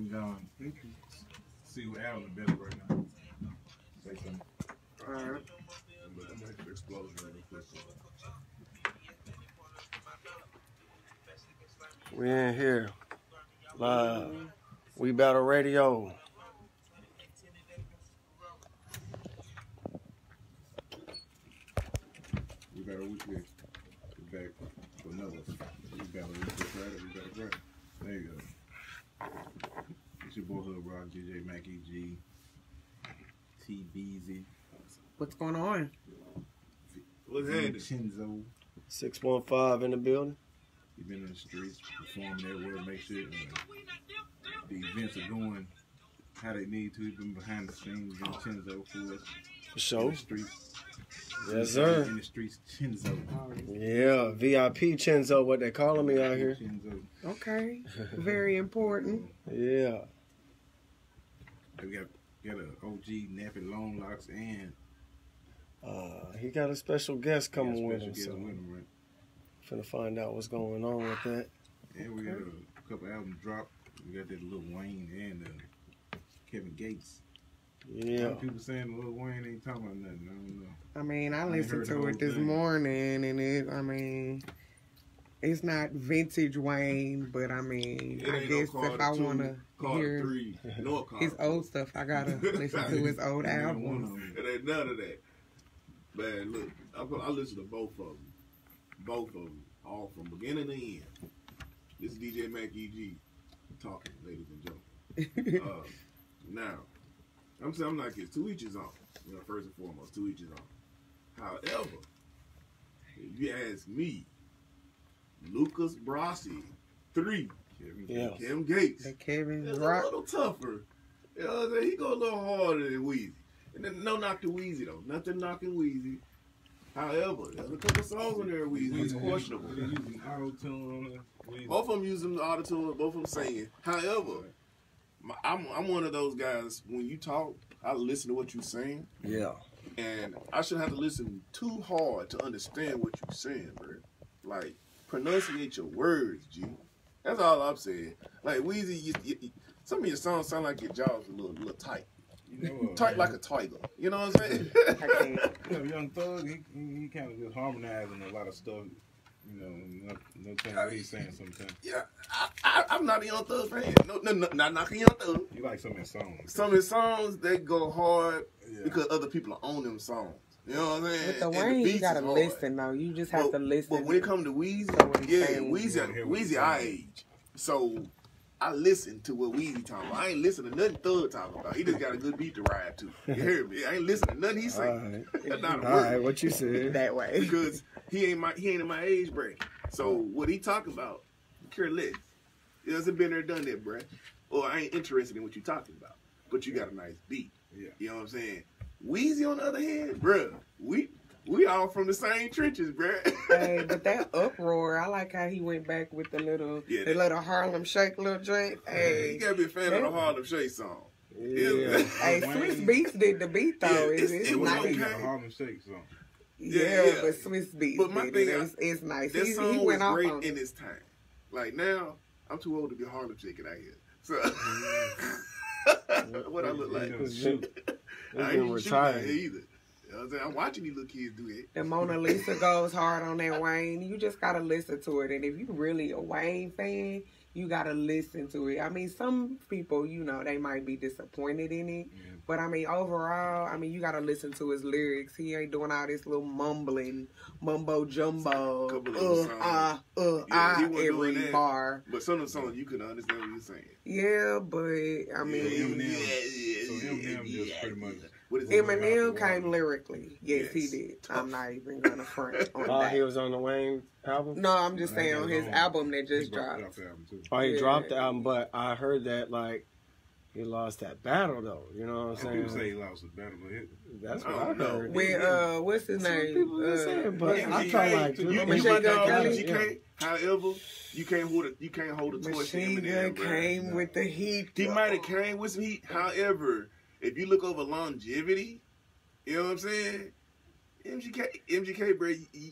we gone. See what Allen better right now. Say something. All right. I'm gonna make an explosion real quick. We in here. Live. We Battle Radio. We got a weekly. We're back for another. We got a weekly Friday. We got a Friday. There you go. It's your boy Hood Rock, DJ Mackie G, T Beezy. What's going on? What's happening? Chinzo. 615 in the building. You've been in the streets, performing everywhere, make sure the events are going how they need to. You've been behind the scenes in Chinzo for us. For sure. In the streets. Yes, sir. In the streets, Chinzo. Yeah, VIP Chinzo, what they calling me out here. Chinzo. Okay. Very important. Yeah. We got an OG Nappy Long Locks and He got a special guest coming with him, special so guest with him, right? finna find out what's going on with that. And we got a couple albums dropped. We got that Lil Wayne and Kevin Gates. Yeah. People saying Lil Wayne ain't talking about nothing. I don't know. I mean, I ain't listened heard the to whole it this thing. morning, and it's not vintage Wayne, but I mean, I guess if I want to hear his old stuff, I gotta listen to his old albums. It ain't none of that. Man, look, I listen to both of them. Both of them. All from beginning to end. This is DJ Mackie G talking, ladies and gentlemen. Now, I'm saying I'm like it's to each his own. You know, first and foremost, to each his own. However, if you ask me, Lucas Brasi, 3, Yeah. Kim Gates, The Kevin it's a Rock. little tougher. You know what I'm saying? He go a little harder than Weezy. And then no knock to Weezy though. Nothing knocking Weezy. However, there's a couple songs on there Weezy. It's questionable. They using auto-tune on it. Both of them using the auto-tune, both of them singing. However, I'm one of those guys, when you talk, I listen to what you're saying. Yeah. And I shouldn't have to listen too hard to understand what you're saying, bro. Like, pronunciate your words, G. That's all I'm saying. Like, Weezy, some of your songs sound like your jaw's a little tight. You know, Tight like a tiger. You know what I'm saying? I can't. you know, Young Thug, he kind of just harmonizing a lot of stuff. You know, no telling what he's saying sometimes. Yeah, I'm not a Young Thug fan. No, not knocking Young Thug. You like some of his songs. Some of his songs, they go hard Yeah. because other people are on them songs. You know what I'm saying? With the And Wayne, beats you gotta is hard. listen though. You just have to listen. But when it comes to Weezy, So what he's yeah, saying. You wanna hear what he's Weezy our saying. age. So I listen to what Weezy talking about. I ain't listening to nothing Thug talking about. He just got a good beat to ride to. You hear me? I ain't listening to nothing he's saying. Not a All right, word. what you said. that way. Because he ain't in my age bracket. So what he talking about, care less. He hasn't been there, done that, bruh. Or I ain't interested in what you talking about. But you got a nice beat. Yeah. You know what I'm saying? Weezy on the other hand, bruh, we all from the same trenches, bruh. Hey, but that uproar, I like how he went back with the little Harlem Shake little joint. You Hey, gotta be a fan of the Harlem Shake song. Yeah. hey, Swiss Beats did the beat though. Yeah, it's it was nice. okay. The Harlem Shake song. Yeah, but Swiss Beats But my did thing, it. It's nice. That He song was went off great on in its time. Like now, I'm too old to be Harlem Shaking out here. So what I look like? It's I been ain't even shooting out retired. here either. You know what I'm saying? I'm watching these little kids do it. The Mona Lisa goes hard on that Wayne. You just gotta listen to it. And if you really a Wayne fan, you gotta listen to it. I mean, some people, you know, they might be disappointed in it. Yeah. But I mean, overall, I mean, you gotta listen to his lyrics. He ain't doing all this little mumbling, mumbo jumbo, Couple of Yeah, he wasn't every doing that. bar. But some of the songs you couldn't understand what you're saying. Yeah, but I mean, Eminem. So Eminem just pretty much. What is it? Eminem came lyrically. Yes, he Yes. did. I'm not even gonna front on Oh, that. he was on the Wayne album? No, I'm just saying Nah, on he his was album that He just dropped. the album too. Oh, he Yeah. dropped the album, but I heard that, like, he lost that battle, though. You know what I'm Some saying? people say he lost the battle, but That's I what I don't know. heard. With what's his Some name? people been saying, but MGK, I felt like you Machine might Gun know Kelly? MGK. However, you can't hold a torch to Machine Eminem, Gun bro. came with the heat. He might have came with some heat. However, if you look over longevity, you know what I'm saying? MGK, bro,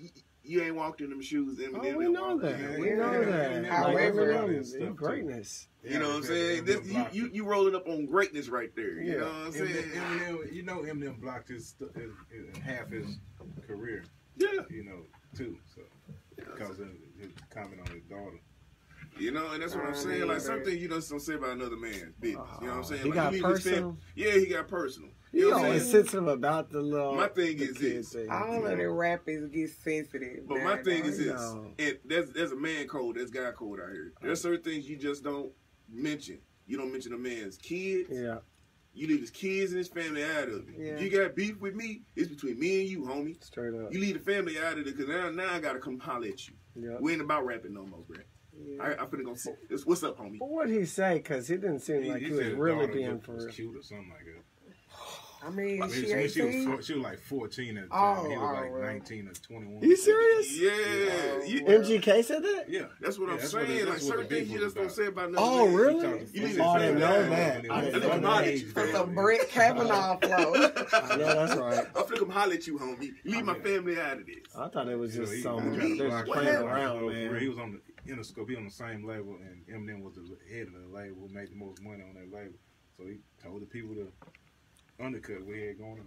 you ain't walked in them shoes. Eminem, we know that. We know that. However, greatness. You know what I'm saying? You rolling up on greatness right there. You know what I'm saying? Eminem blocked his half his career. Yeah. You know, too. So because of his comment on his daughter. You know, and that's what I'm saying. Like something you don't say about another man's business. You know what I'm saying? He got personal. Yeah, he got personal. You always sensitive about the little. My thing is this. All of the rappers get sensitive. But my thing is this. And there's a man code, there's guy code out here. There's certain things you just don't mention. You don't mention a man's kids. Yeah. You leave his kids and his family out of it. Yeah. If you got beef with me, it's between me and you, homie. Straight up. You leave the family out of it because now I gotta come holler at you. Yeah. We ain't about rapping no more, bro. Yeah. I finna go see. What's up, homie? But what'd he say? Because he didn't seem like he was really being for real. Cute or something like that. I mean, she was like 14 at the time. He was like 19 or 21. You serious? Yeah. MGK said that? Yeah. That's what I'm saying. Like certain things you just don't say about nothing. Oh, really? I didn't know that. I didn't come holler at you. For some Brett Kavanaugh flow. Yeah, that's right. I'm finna come holler at you, homie. You leave my family out of this. I thought it was just some just playing around, man. He was on the Interscope. He on the same label, and Eminem was the head of the label, who made the most money on that label. So he told the people to undercut what he had going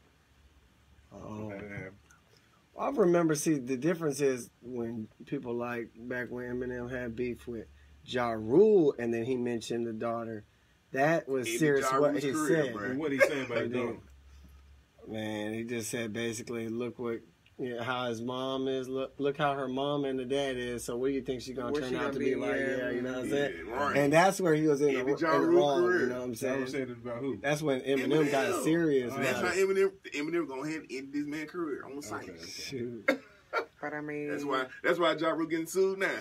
on. I remember, the difference is when people like, back when Eminem had beef with Ja Rule, and then he mentioned the daughter. That was serious what he said. And what he said about his daughter? Man, he just said basically, look how his mom is. Look how her mom and the dad is. So what do you think she's gonna turn out to be like? Yeah, you know what I'm saying? Right. And that's where he was in the wrong. You know what I'm saying? Said it about who? That's when Eminem got serious. That's how Eminem go ahead and end this man's career on site. Okay. Shoot. But I mean, that's why Ja Rule getting sued now.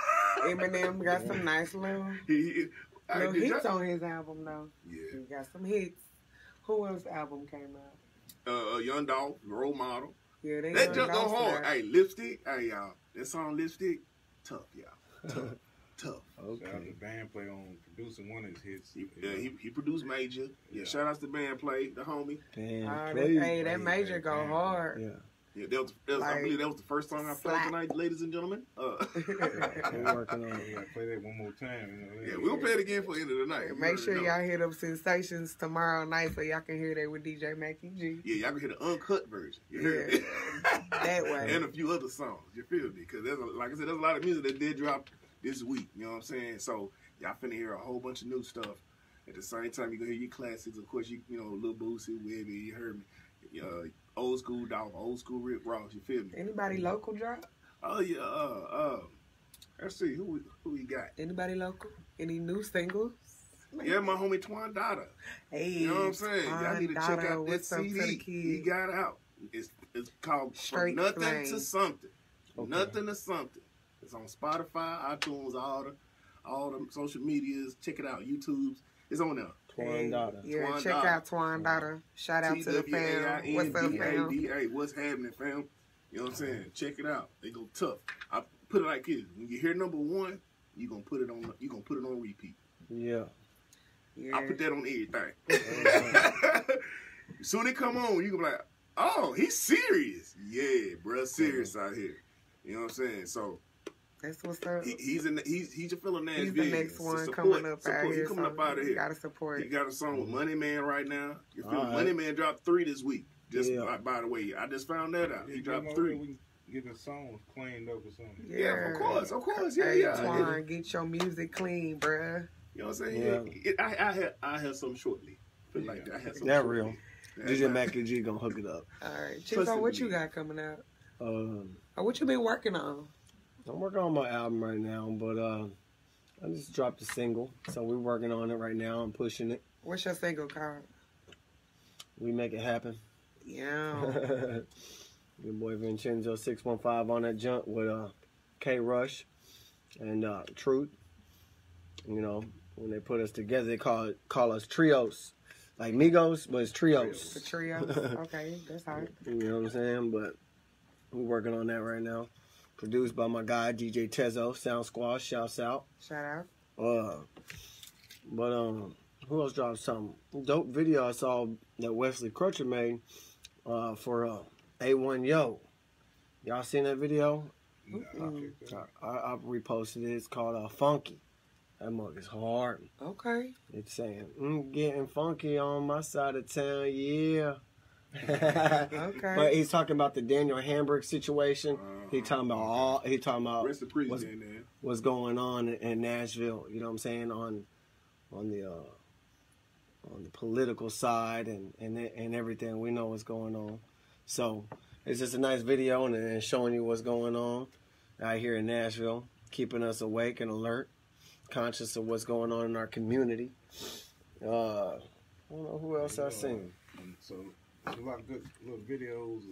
Eminem got some nice little hits on his album though. Yeah, he got some hits. Who else album came out? Young Dolph, Role Model. Yeah, that just go hard. Hey, Lipstick. Hey, y'all. That song Lipstick, tough, y'all. Tough. Okay. Shout out to Bandplay on producing one of his hits. He produced Major. Yeah. Shout out to Bandplay, the homie. Hey, that Major go hard. Yeah. Yeah, I believe that was the first song I played tonight, ladies and gentlemen. We're working on it. We gotta play that one more time. Yeah, we'll play it again for the end of the night. Make sure y'all hit up Sensations tomorrow night so y'all can hear that with DJ Mackie G. Yeah, y'all can hear the uncut version. You heard me? That way. And a few other songs. You feel me? Because like I said, there's a lot of music that did drop this week. You know what I'm saying? So y'all finna hear a whole bunch of new stuff. At the same time, you gonna hear your classics. Of course, you know, Lil Boosie, Webby, you heard me. Old school Dolph, old school Rick Ross. You feel me? Anybody local drop? Oh yeah. Let's see who we got. Anybody local? Any new singles? Yeah, my homie Twan Dada. Hey, you know what I'm saying? Y'all need to check out that CD he got out. It's called From Nothing to Something. Okay. Nothing to Something. It's on Spotify, iTunes, all the social medias. Check it out. YouTube's. It's on there. Twan Dada. Yeah, check out Twan Dada. Shout out to the fam. What's up, fam? Hey, what's happening, fam? You know what I'm saying? Check it out. They go tough. I put it like this: when you hear number one, you gonna put it on repeat. Yeah. I put that on everything. Soon it come on, you gonna be like, oh, he's serious. Yeah, bro, serious out here. You know what I'm saying? So. That's what's up. He's your fellow Nashville. He's the next one coming up out here. He's coming up out of here. You gotta support. He got a song with Money Man right now. You feel Money Man dropped 3 this week. Just by the way, I just found that out. He dropped 3. We get the songs cleaned up or something. Yeah, of course. Yeah, hey, Twan, get your music clean, bruh. You know what I'm saying? Yeah. I have some shortly. Feel like that. I have some. That real. DJ Mackie G gonna hook it up. All right, Chico, what you got coming out? What you been working on? I'm working on my album right now, but I just dropped a single, so we're working on it right now. I'm pushing it. What's your single called? We Make It Happen. Yeah. Your boy Vincenzo 615 on that jump with K Rush and Truth. You know, when they put us together, they call us trios, like Migos, but it's trios. The trios. Okay, that's hard. You know what I'm saying? But we're working on that right now. Produced by my guy DJ Tezo, Sound Squad. Shouts out. Shout out. Who else dropped something? Dope video I saw that Wesley Crutcher made for A1 Yo. Y'all seen that video? Nah, I reposted it. It's called Funky. That mug is hard. Okay. It's saying, getting funky on my side of town, yeah. Okay. But he's talking about the Daniel Hamburg situation. He talking about Rest in peace, man. what's going on in Nashville. You know what I'm saying, on the political side and everything. We know what's going on. So it's just a nice video and showing you what's going on out here in Nashville, keeping us awake and alert, conscious of what's going on in our community. I don't know who else I've seen. So there's a lot of good little videos,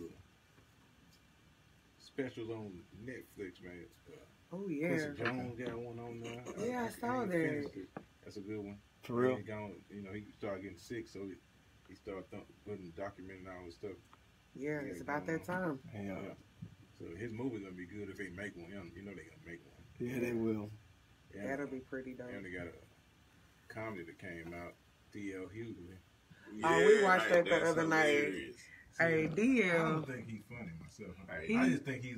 specials on Netflix, man. Oh yeah. Quincy Jones got one on there. Yeah, I saw that. That's a good one. For real? He started getting sick, so he started putting documenting all this stuff. Yeah, it's about that time. Yeah. So his movie's gonna be good if they make one. You know they gonna make one. Yeah, they will. And, That'll be pretty dope. And they got a comedy that came out, D.L. Hughley. Oh, we watched that the other night. Hey, I D.L. don't think he's funny myself. I just think he's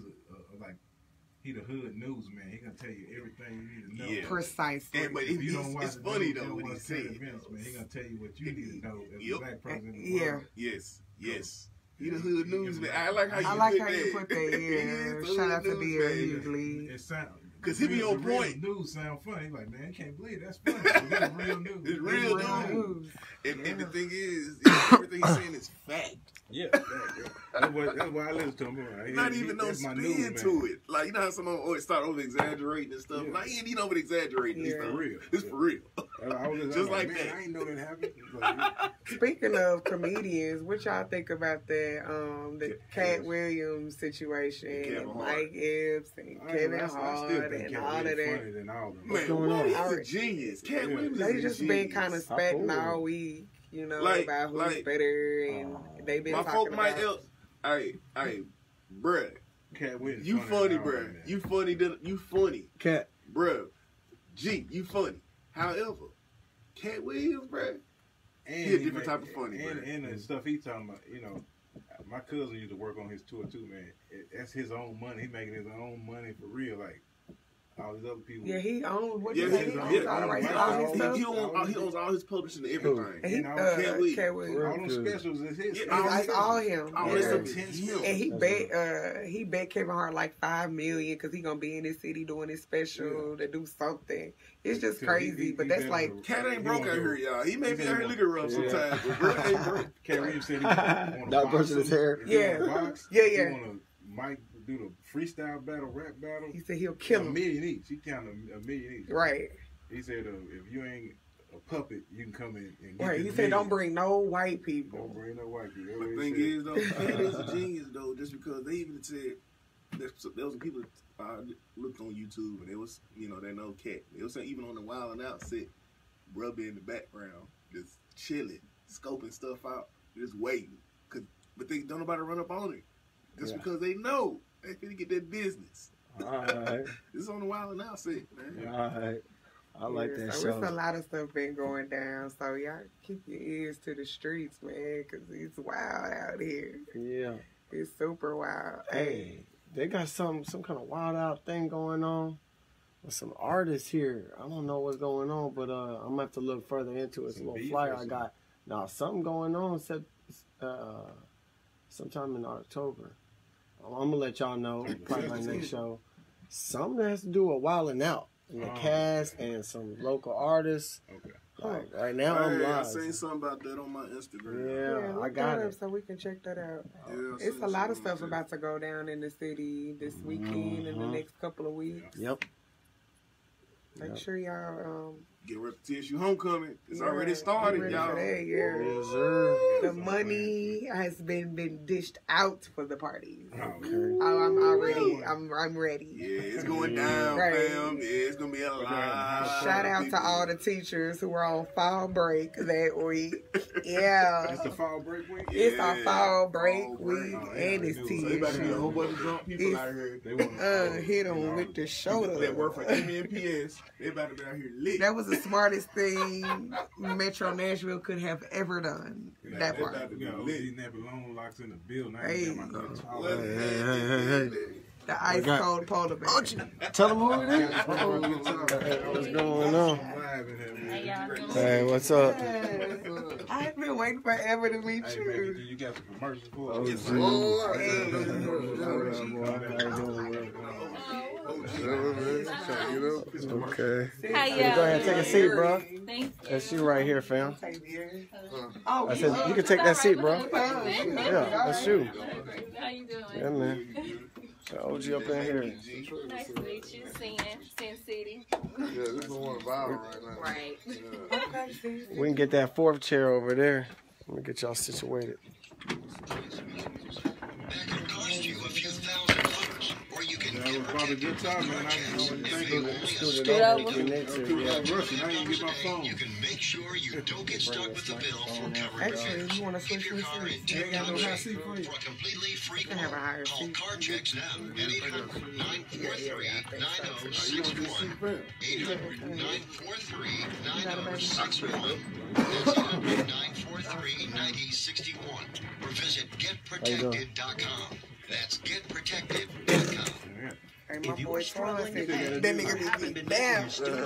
he the hood news man. He gonna tell you everything you need to know. Yeah. Precisely. But If you don't watch it's the funny news, though you don't what watch he's saying. current events, man. He gonna tell you what you need to know as Yep. a black person in the Yeah. world. Yes. He the hood news man. I like how you put that. Yeah. Shout out to D.L. Hughley. It sound Cause he be on the real point. news sound funny. He's like, man, I can't believe that's funny. It's real news. It's real Real news. news. And the thing is, everything he's saying is fact. Yeah, that's why I listen to him. Not even no that's my spin news, to man. it. Like, you know how someone always start over exaggerating and stuff? Yeah. Like, he ain't over exaggerating Yeah. this stuff. For real. It's for real. I was Just like man, that. I ain't know that happened. Like, Speaking of comedians, what y'all think about that the Cat Williams situation, Kevin and Hart. Mike Epps and Kevin I still Hart think and Cat all of Williams that? funnier than all of them. Man, going on? He's a genius. Cat Yeah. Williams They is just a been genius. kind of How spitting cool. all week, you know, Like- about who's like- better, and they've been My talking folk about. Mike Epps, hey, bruh, Cat Williams you funny, than all of bruh. them, man. You funny, Cat. bruh. G, you funny. However, Cat Williams, bruh, And he a different type of funny, bruh. and the stuff he's talking about, you know, my cousin used to work on his tour too, man. That's his own money. He making his own money for real, like all these other people. Yeah, he owns what Yeah, you say, he owns all the rights to all his stuff. He owns all his publishing and everything. And he, You know, Cat Williams. Cat Williams. All them specials is his. Yeah, It's all him. All Yeah. this Yeah. stuff is him. And he bet Kevin Hart like $5 million because he gonna be in this city doing his special to do something. It's just crazy, but that's like Cat ain't broke out here, y'all. He may be out here looking rough sometimes, but bro ain't broke. Cat Williams said he want to Not brushing his hair. Yeah. He want to Mike do the freestyle battle, rap battle. he said he'll kill A him. million each. He counted a million each. Right, He said, if you ain't a puppet, you can come in and get right. this He said don't million. bring no white people. Don't bring no white people. But That's the what he thing said. is, though, Cat is a genius, though, just because they even said there was some people looked on YouTube and they was, you know, they know Cat. They was saying even on the Wild and Out set, bruh be in the background, just chilling, scoping stuff out, just waiting. But they don't nobody run up on it, just because they know they finna get that business. Alright. This is on the Wild and Out set, man. Alright. I like that so show. It's a lot of stuff been going down. So y'all keep your ears to the streets, man, because it's wild out here. Yeah. It's super wild. Hey, they got some kind of wild out thing going on with some artists here. I don't know what's going on, but I'm gonna have to look further into it. It's a Some little beef flyer or I something? got. Now something going on. Said sometime in October. I'm gonna let y'all know. Probably my next show. Something that has to do with Wildin' Out and the cast and some local artists. Okay. Like, right now I'm Hey, I live. seen something about that on my Instagram. Yeah, I look got that it. up so we can check that out. Yeah, I It's seen a lot of something stuff about to go down in the city this weekend and the next couple of weeks. Yep. Make sure y'all Get ready for TSU homecoming. It's yeah, already get started, ready y'all. for that, yeah. Yes, sir. The money has been dished out for the parties. Okay. Oh, I'm ready. Yeah, it's going down, Right. fam. Yeah, it's gonna be a lot. Shout out to all the teachers who were on fall break that week. Yeah. It's the fall break week. It's our fall break Fall break. week Oh, yeah, and they it's do. So they about to be a whole TSU. bunch of drunk people It's- out here. They want Hit them with the shoulder. That work for MENPS. They about to be out here lit. That was the smartest thing Metro Nashville could have ever done. That part. We got OG Nappy Long Locks in the building. Hey. Hey. The ice cold polar bear. Tell them who it is. What's going on? Hey, what's up? I've been waiting forever to meet Hey, you. man, you got the commercials for us. Okay. Hi, Go ahead and take a seat, bro. Thank you. That's you right here, fam. Oh, I said, you can take that seat, bro. Yeah, that's you. How you doing? Yeah, man. OG up in here. Nice to meet you. Sin City. Yeah, this is the one viral right now. Right. We can get that fourth chair over there. Let me get y'all situated. That was probably a good time, man. I didn't think of it. Scoot over. I'm rushing. I didn't get my phone. You can make sure you don't get stuck with the bill for coverage. actually, you want to switch Your me car in seats? Ain't got no hot seat for you. for a completely free can have a higher quote. Call seat. Car Checks now at 800-943-9061. 800-943-9061. That's 800-943-9061. Or visit getprotected.com. That's getprotected.com. Hey, my boy Twan said that nigga be damn.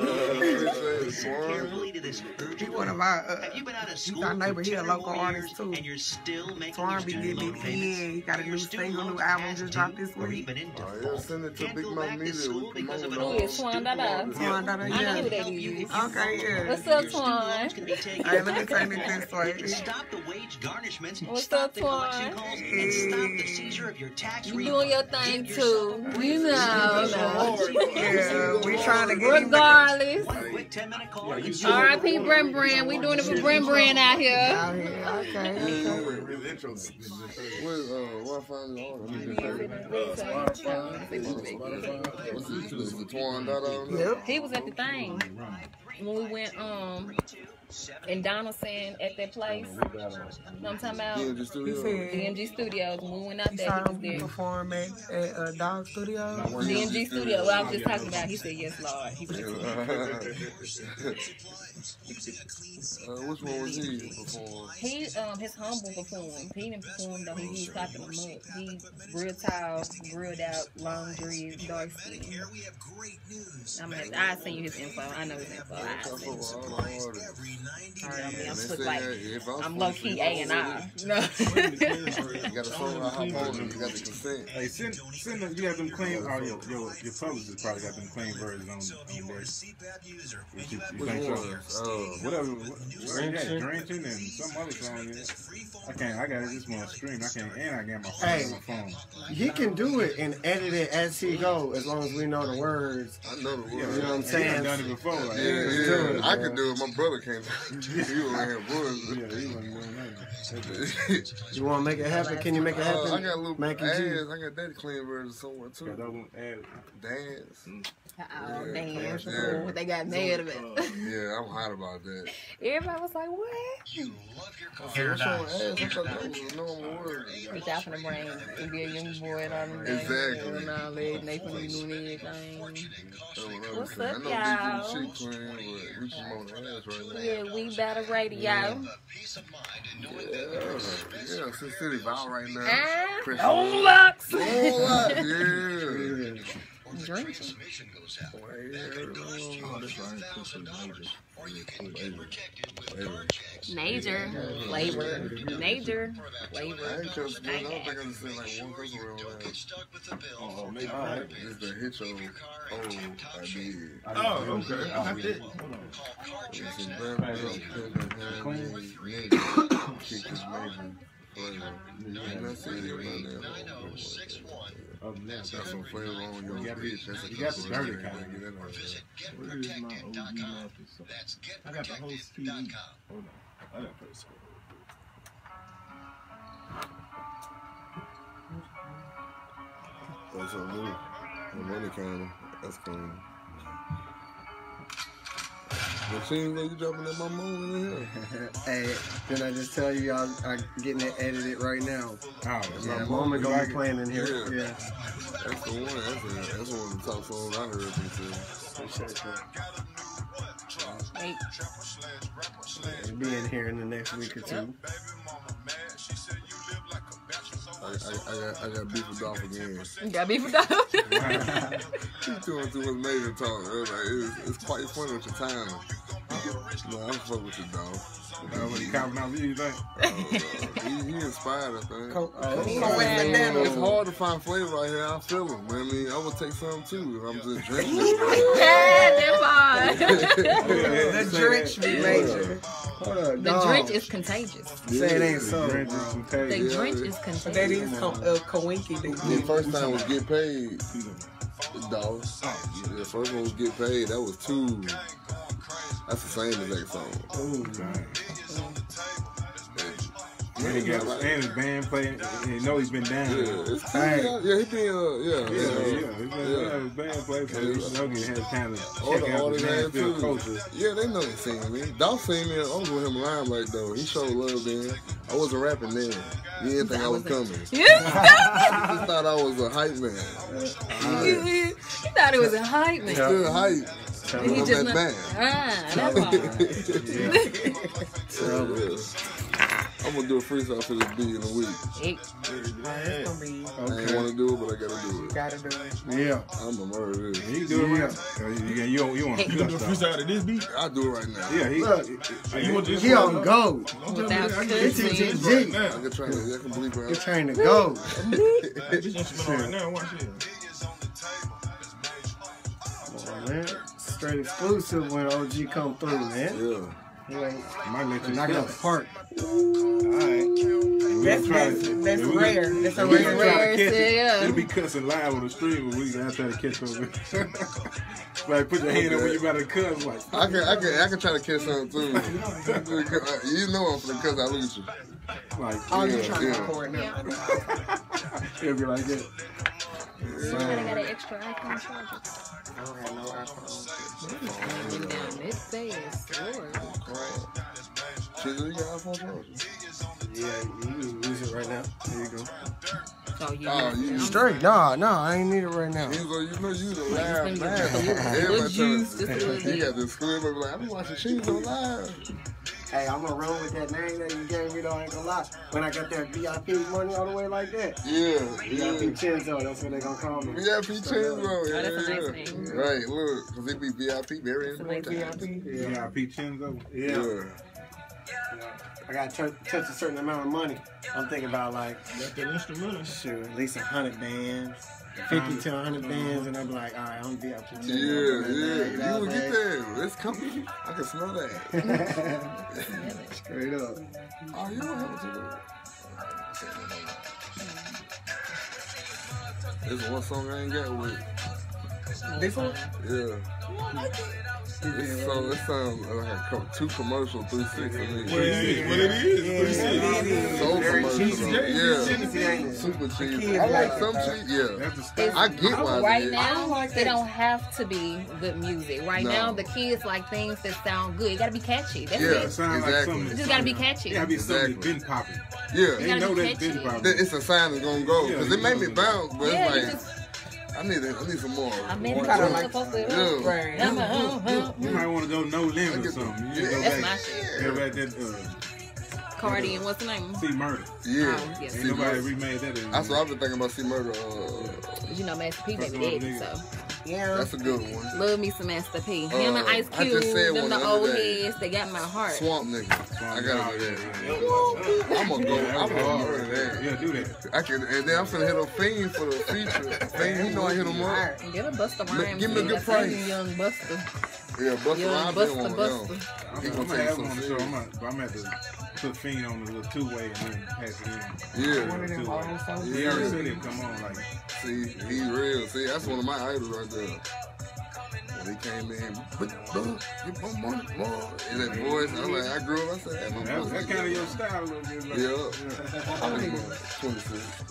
He one of our, he's our neighbor. He a local artist too. Twan be getting it in. He got a new single, new album just dropped this week. Oh, yeah, send it to Big Mouth Media. We promote Who all. is Twan Dada? Twan Dada, I know who yeah. that is. Okay, yeah. What's up, Twan? Hey, let me turn it this way. Stop the wage garnishments. What's stop up, the collection Twan? calls, and stop the seizure of your tax You refund. doing your thing too. You know. Yeah, we trying to get him. Regardless. One quick 10-minute call. R.I.P. Brent Brand. We doing it for Brent Brand out here. Out here, okay. Really interesting. Where I find you on? What's it? Is the Twan Dada on there? Yep. He was at the thing when we went in Donaldson at that place. You know what I'm talking about? Yeah, just do He it. said DMG Studios. When we went out he there, saw he was him there. perform at Dog Studio. DMG Studio. What I was just talking about. He said, yes, Lord. He said, Which one was he performing? he, his humble performed. He didn't perform though. He was clapping him up. He real tall, grilled out, long dreads, dark skin. I'll send you his info. I know his info. I'll send you. I'm low key A&R. No. You got a phone, I hop on, and you got the consent. Hey, send them. You got them clean. Oh, your publicist probably got them clean versions on there. You Which think one? so? Whatever. Drenching and some other song. Yeah. I got it this one stream. I got my phone on my phone. He can do it and edit it as he go, as long as we know the words. I know the word. You know what I'm He saying? done it before. Like, Yeah, I can do it. My brother can't. He was in here Yeah, boys. he wasn't doing nothing. You want to make it happen? Can you make it happen? I got a little Mackie ass. G. I got that clean version somewhere Got too. that one added. Dance. Oh, damn. Yeah. They got mad of it. Yeah, I'm hot about that. Everybody was like, what? You love your car. I said, what's on ass? I thought that was a normal word. It's out from the brain. To be a young boy and all them things. Exactly. And all that. And they finna be doing anything. What's I up, know y'all? Big Booty Shit clean, but we promote ass right now. Yeah, we better radio. Peace of mind and knowing Yeah, Sin City Val right now. Chris No locks. Oh, yeah. Drinking. transmission goes out. Oh, Cost you $1,000, or you can get protected with Car Checks. Major. Flavor. Major. I Flavor. ain't just good. I don't think I just said like one person around Don't that. get stuck with the bill Oh, for maybe coverage. it's the hit show. Oh, I did. Oh, okay. I did. Call Car It's Checks a now. bad man. Kick his major. That's it right now. 9061. Other than that, Got some flavor on your pitch. That's a you got the dirty compliment. kind. Get that out Visit there. getprotected.com. That's getprotected.com. Hold on. I gotta put this on. That's a little. The money counter. That's cool. It seems like you dropping that mama in here. Hey, did I just tell you I'm getting it edited right now? Oh, Yeah, a moment gonna be playing in here. Yeah. Yeah. That's the one. That's one of the top songs I heard. He said. Appreciate that. 8. He'll be in here in the next week or two. I got beef with Dolph again. You got beef with Dolph? He's doing too much major talk. It's quite funny with your time. No, I'm fuck with you, dog. When he copping out you think? He inspired us, man. It's It's hard to find flavor right here. I feel him, man. I mean, I would take some too if I'm just drinking. The drench be major. The drench is contagious. Say it ain't so. The drench is contagious. That is Kawinky. The first time was get paid, dog. The first one was get paid. That was 2. That's the same exact song. Oh, man. And his band playing. You know he's been down. Yeah, it's cool. Yeah, he been, His band playing. So Yogi has kind of all check the out the artists had Nashville too. culture. Yeah, they know they seen me. Dolph seen me. I was with him limelight though. He showed love then. I wasn't rapping then. He didn't think I was coming. He just thought I was a hype man. He thought it was a hype man. Still hype. He I'm just that man. That's all. I'm gonna do a freestyle for this beat in a week. It's gonna be. I ain't want to do it, but I gotta do it. Gotta do it. Yeah. I'm a murderer. You can do it right. You want to do a freestyle to this beat? I'll do it right now. Yeah, he on go. Without I TTG. can try to. I can believe You're it. trying to go. This instrument right now, watch it. Oh, man. Straight exclusive when OG come through, man. Yeah. might let you Knock it out the park. That's rare. That's a We'll rare. It'll be cussing live on the street, but we gotta try to catch over. Like put your hand up when you about to cuss. Like I can try to catch something too. You know I'm finna cuss. I look at you. Like You trying to record now? It'll be like that. You got an extra iPhone charger. I don't have no iPhone. Down this fast, Lord. Chisel, you got iPhone charger? Yeah, you can use it right now. There you go. You Straight? Nah, I ain't need it right now. You know you the live man. Everybody got this scream like, I'm watching Cheese on live. Hey, I'm gonna roll with that name that you gave me though, I ain't gonna lie. When I got that VIP money all the way like that. Yeah. VIP Chenzo, that's what they gonna call me. VIP Chenzo, that's a nice name. Right, look, because it be VIP, very important. VIP Chenzo. Yeah. I gotta touch a certain amount of money. I'm thinking about like, That's the instrumental. shoot, at least 100 bands. 50 to 100 bands, and I'm like, all right, I'm VIP. Yeah. You will get there. It's coming. I can smell that. Straight up. Oh, you don't have to. There's one song I ain't got with. This one? Yeah. It sounds like too commercial 360 to me. What it is. So Very commercial. cheesy. Yeah. Super cheesy. I like some cheese. Yeah. I get why Right they now, they don't have to be good music. Right now, the kids like things that sound good. It gotta be catchy. That's Yeah, it. Sound like exactly. something. It just gotta be catchy. It gotta be something that's been popping. Yeah. They know be that's been catchy. popping. It's a sign it's gonna go. Because it made me bounce, but Yeah, it's you like, just, I need some more. I mean, More it's time. supposed to. Yeah. Right. You might want to go No Limit or something. You go That's back. my shit. Go back that Cardi and what's the name? See Murder. Yeah. Yes. Ain't nobody remade that. That's what I've been thinking about. See Murder. You know, Master P baby daddy, so. Yeah. That's a good one. Love me some Master P. Him and Ice I Cube, just said them one the the old other day. heads, they got my heart. Swamp nigga. I gotta do that. I'm gonna go. I'm gonna murder that. Yeah, do that. I can, and then I'm finna hit a Fiend for the feature. Fiend, you know I hit him up. Get a Busta Rhymes. Give me a good That's price. Young Busta. Yeah, Busta Young Rhymes been one Busta of them. Busta. He I'm gonna gonna take have some him on the show. serious. I'm gonna have to put Fiend on the little two-way and then pass it in. Yeah. One of them old songs. He already said he'd come on like. See, he real. See, that's one of my idols right there. When he came in, get my money, more. And that voice, I was like, I grew up, I said, That kind of your style a little bit. Like, yeah. I was 26.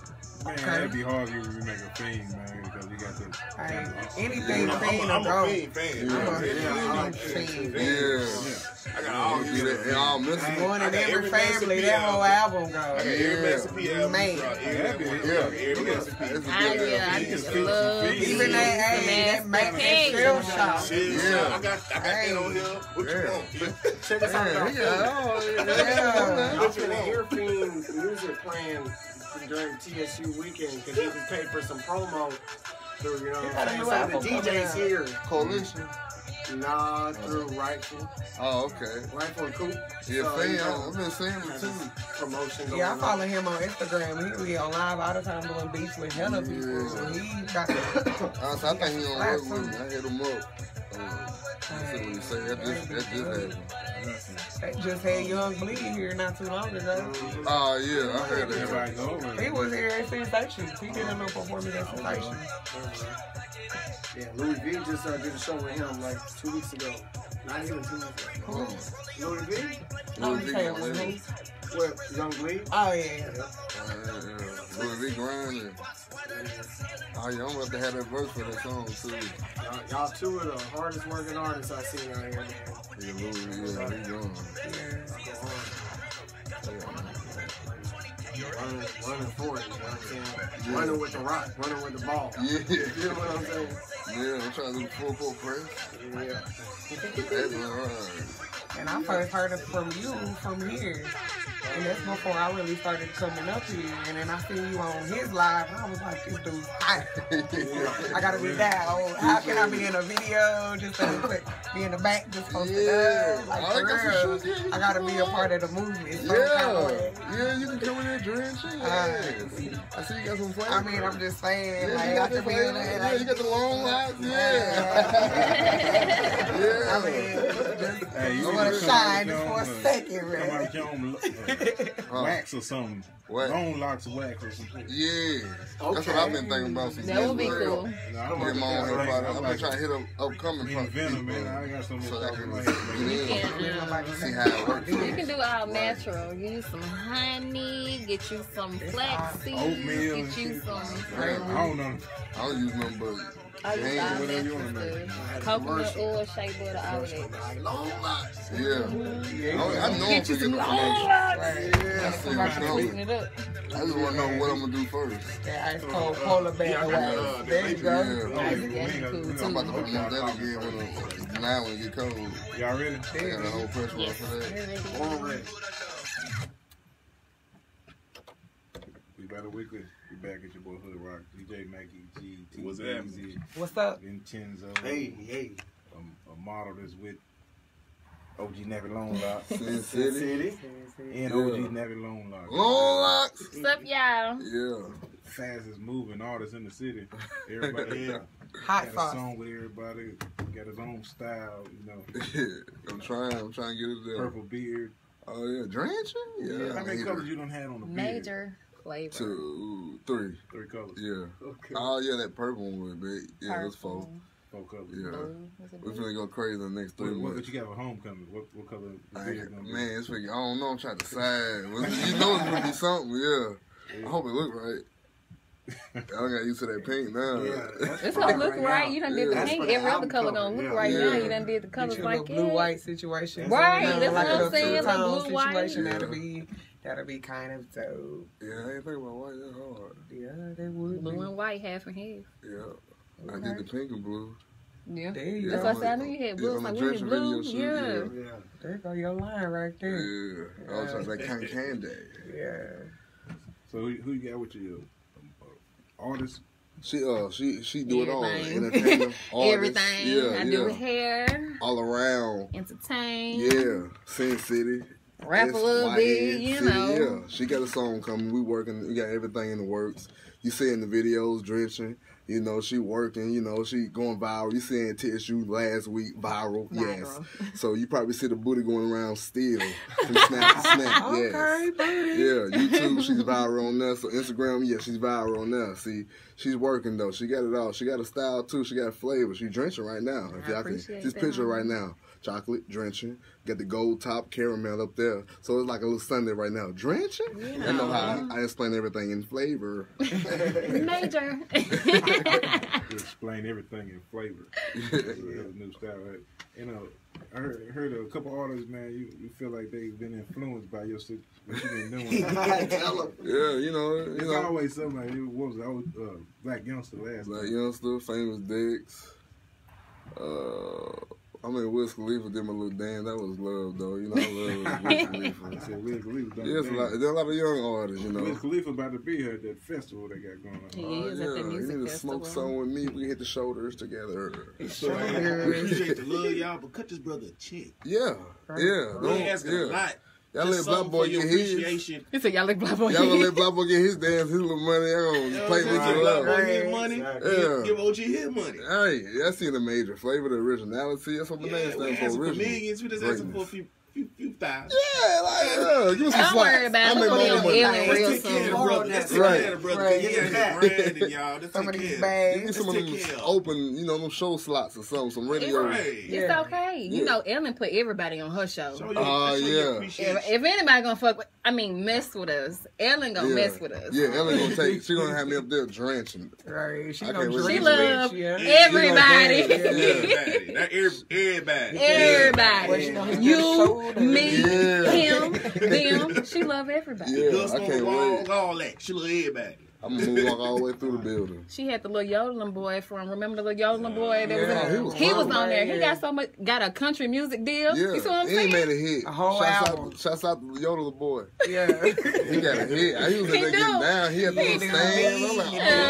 Man, that'd be hard if you make a Fiend, man, because you got the. Anything Fiend I'm or a go. Fiend fan. I'm Fiend. I got all his Going in every family, that whole album goes. I got every Master P album. Man. Every Master P. I just love Even that make me feel shocked. I got that on here. What you want? Check us out. Yeah. I'm finna hear Fiend music playing during TSU weekend because he was paid for some promo through, you know what I'm saying? Some of the DJs here. Coalition. Nah, through Rifle. Oh, okay. Rifle and Coop. Yeah, So, fan. you know, I've been seeing it too. promotion going Yeah, I on. follow him on Instagram. He be on live all the time doing beats with hella people. So he got Honestly, I think he don't work with me. I hit him up. That's what you say. That just happened. They just had Young Bleed here not too long ago. Oh, yeah, I heard that. Everybody go over He was here at Sensations. He did a little performance at Sensations. Yeah, Louis V just did a show with him like 2 weeks ago. Not even 2 weeks ago. Louis V? Let me tell you who. What, Young Bleed? Oh, yeah. Louis V grinding. Oh, yeah, I'm about to have that verse for that song, too. Y'all two of the hardest working artists I've seen out here, man. Yeah, Louis, yeah, he gone. Running for it, you know what I'm saying? Running with the rock, running with the ball. Yeah. You know what I'm saying? Yeah, I'm trying to do the full press. Yeah. That's alright. And I first heard it from you from here. And that's before I really started coming up here. And then I seen you on his live. And I was like, this dude's hot. I gotta be down. How can I be in a video? Just be in the back, just posted up. Like, for real. I gotta be a part of the movement. Yeah, you can come in there drenching. I see you got some flavor. I mean, I'm just saying, Yeah, like, you I got could that be in flavor. there. Yeah, Like, you got the long locks. Yeah. I mean, Hey, you I want to shine just for a second, man. Come out your own wax or something. What? Long locks of wax or something. Yeah. That's what I've been thinking about since That would be cool. Get my own hair product. I've been trying to hit upcoming Venom, man. I got some so that I can like see how it works. You can do all natural. Use some honey, get you some flax seeds, oatmeal and get you shit. some. I don't know. I don't use nothing but I use all whatever you natural want to stuff. Coconut oil, shea butter, all of that. long locks. Yeah. I know I'm Get you some forgetting long the locks. sweeten it up. I just want to know what I'm going to do first. That ice cold polar bear wax. There you go. Yeah. That's cool I'm too. about to put that again now when it get cold. Y'all ready? I got a whole press roll for that. Already. We back a weekly. We back at your boy Hood Rock, DJ Mackie G, What's TZ, happening? What's up? Vincenzo. Hey. A model that's with OG Nappy Long Lock. Sin City. And OG Nappy Long Lock. Long locks. What's up, y'all? Yeah. Fastest moving artist in the city. Everybody Hot got a sauce. song with everybody. Got his own style, you know. I'm trying to get it there. Purple beard. Oh, yeah. Drenching? Yeah. How many colors you done had on the beard? Major flavor. 2, 3. 3 colors. Yeah. Okay. Oh, yeah, that purple one was big. Yeah, it's 4. 4 colors. Yeah. Blue. Was it We're blue? finna go crazy in the next 3 What months. you got for homecoming? What color the beard gonna be? Man, it's finna, I don't know. I'm trying to decide. You know it's gonna be something, yeah. I hope it look right. I got used to that pink now. It's gonna look right. You done did the Yeah. pink. Every other color gonna look right now. You done did the colors Get you a like little it. blue-white situation. Right, Something that's like what a I'm saying, like two-tone blue-white. situation. Yeah. That'll be kind of dope. Yeah, I ain't think about white that hard. Yeah, they would. Blue be. and white, half and half. Yeah. I did the pink and blue. Yeah. There you That's go. why I said I knew you had blue. Yeah, It's like, on the we need dressing blue. video shoot, Yeah. There go your line right there. Yeah. I was trying to say candy. Yeah. So who you got with you? Artist? She do it all. Everything. Entertainer, artist. Everything. Yeah, I do hair, all around. entertain, Yeah. Sin City. rap a little SYN bit, you City, know. Yeah. She got a song coming. We working. We got everything in the works. You see in the videos, drenching. You know, she working. You know, she going viral. You seeing TSU last week viral. Yes. So you probably see the booty going around still from snap to snap. Yes. Okay, buddy. Yeah, YouTube, she's viral on there. So Instagram, yeah, she's viral on there. See, she's working though. She got it all. She got a style too. She got a flavor. She drenching right now. If y'all can appreciate just that, picture her Mama. right now. chocolate drenching. Got the gold top caramel up there. So it's like a little sundae right now. Drenching? Yeah. I know how I explain everything in flavor. Major. You explain everything in flavor. That's a new style. You know, I heard of a couple artists, man. You feel like they've been influenced by what you've been doing. Yeah, you know. It's always something like what was the old Black Youngster last Black time? Youngster, Famous Dex. I mean, Wiz Khalifa did my little dance. That was love, though. You know, I love Wiz Khalifa. I said Wiz Khalifa. Yes, there are a lot of young artists, you know. Wiz Khalifa about to be here at that festival they got going on. He is at the music you need to festival. smoke some with me. We hit the shoulders together. So, I appreciate the love, y'all, but cut this brother a check. Yeah, yeah. We ain't asking a lot. Y'all let Black Boy get his. He said, y'all let Black Boy Y'all gonna let Black Boy get his dance, his little money. Y'all gonna play this Black love. Boy his money. Yeah. Give OG his money. Hey, that's in the major flavor, the originality. That's what the name we stands for. asking for Original. millions. We just asking for a few thousand. Yeah, like, give us some Don't slack. worry about it. I make We'll my be own on money. Ellen real Let's take care of the soon. brother. Let's take Right. care of the brother. Right. He got his branding, y'all. Let's Some of take these care of bags. Give me some of Let's them take care of open, you know, them show slots or something, some It's, radio. Right. it's okay. You know, Ellen put everybody on her show. Show your yeah. appreciation. If anybody gonna fuck with, mess with us, Ellen gonna mess with us. Yeah, Ellen gonna she gonna have me up there drenching. Right. She I gonna can't wait She to love see everybody. Everybody. Not everybody. Everybody. You, me, Yeah. him, them. She love everybody. Yeah, Dust I on can't the wall, wait. all that. She love everybody. I'm gonna moonwalk all the way through the building. She had the little yodeling boy from. Remember the little yodeling boy that Yeah, was? he was on there. He yeah. got a country music deal. Yeah, You see what I'm he saying? made a hit. A whole shouts album. Shouts out to Yoda the boy. Yeah. He got a hit. He was in there do. getting down. He had the He little do. stand. I'm like,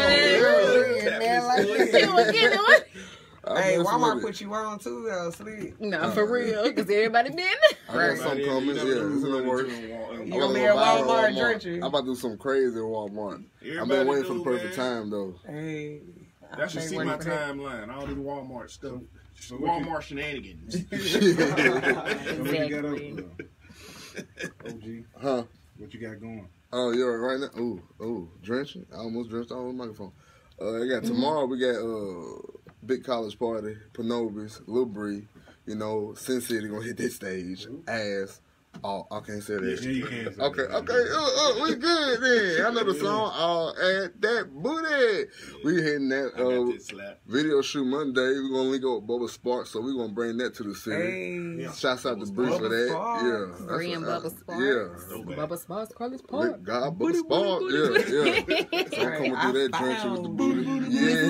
He was getting it. Hey, messing Walmart with it. put you on too, though, sleep. No, for real, because everybody been. I got something coming. Yeah, it's in the works. You gonna be at Walmart drenching. I'm about to do something crazy at Walmart. I've Everybody been waiting for do, the perfect man. time though. Hey. That should I see can't my wait for that. timeline. All this Walmart stuff. So Walmart shenanigans. So what you got Exactly. up, OG? Huh? What you got going? Oh, you're right now. Ooh, drenching. I almost drenched all the microphone. I got tomorrow. We got big college party, Panobis, Lil Bree. You know, Sin City gonna hit this stage. Ass. Oh, I can't say that. Yeah, you can. Say Okay, that. we good then. I know the song. At that booty. We hitting I got that this slap. video shoot Monday. We're gonna link up with Bubba Sparks, so we're gonna bring that to the city. Hey. Shouts out to Bree for that. Sparks. Yeah. that's Bree and what- Bubba Sparks. Yeah. Bubba Sparks, Carlos Park. Rick God, Bubba Sparks. Yeah. So I'm coming through that drenching with the booty.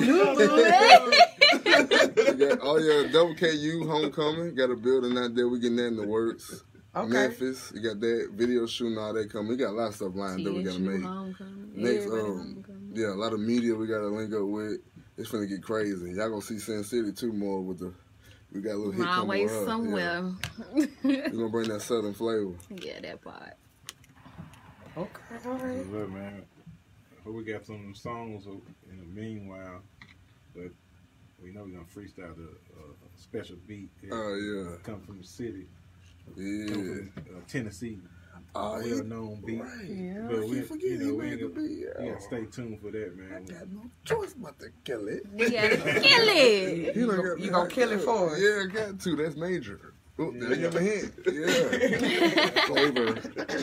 Yeah. We got, Double KU homecoming. Got a building out there. We getting that in the works. Okay. Memphis, you got that video shooting, all that coming. We got a lot of stuff lined up. We gotta make. Next, yeah, a lot of media we gotta link up with. It's finna get crazy. Y'all gonna see Sin City too more with the. We got a little hit coming Always with her. somewhere. Yeah. We gonna bring that southern flavor. Yeah, that part. Okay, all right. Look, man. Hope we got some songs in the meanwhile, but we know we're gonna freestyle a special beat. Oh, Come from the city. Yeah. Come from Tennessee. Oh, Well known beat. Right. Yeah. But we, forget you know, he we made ain't the gonna, beat. you gotta stay tuned for that, man. I got no choice but to kill it. We gotta kill it. You gonna kill it for us? Yeah, got to. That's major. Oh, did I give him a hint? Yeah. Flavor.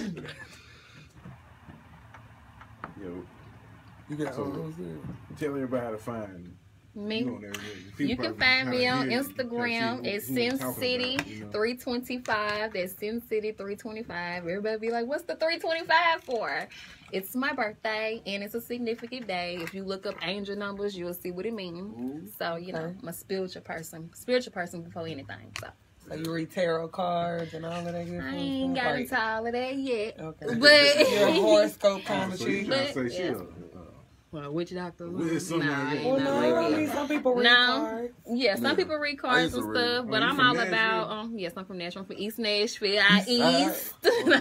Yo, You got So- some. tell everybody how to find Me. you on there. People You can probably find me kinda on hear you, Instagram kinda at see who Sin we talking City about, you know. 325. That's Sin City 325. Everybody be like, what's the 325 for? It's my birthday and it's a significant day. If you look up angel numbers, you'll see what it means. So, you know, I'm a spiritual person. Spiritual person before anything. So you read tarot cards and all of that good I stuff? ain't got Right. into all of that yet. Okay. But You're a horoscope kind of So you chick. trying to say But, she yeah. a well, witch doctor? With something Nah, like ain't that. Well, nothing no, I like mean, that. some people read No. cards. Yeah, some Yeah. people read I cards used and to read. stuff, Oh, but you I'm from all Nashville? about yes, I'm from Nashville. I'm from East Nashville. I East.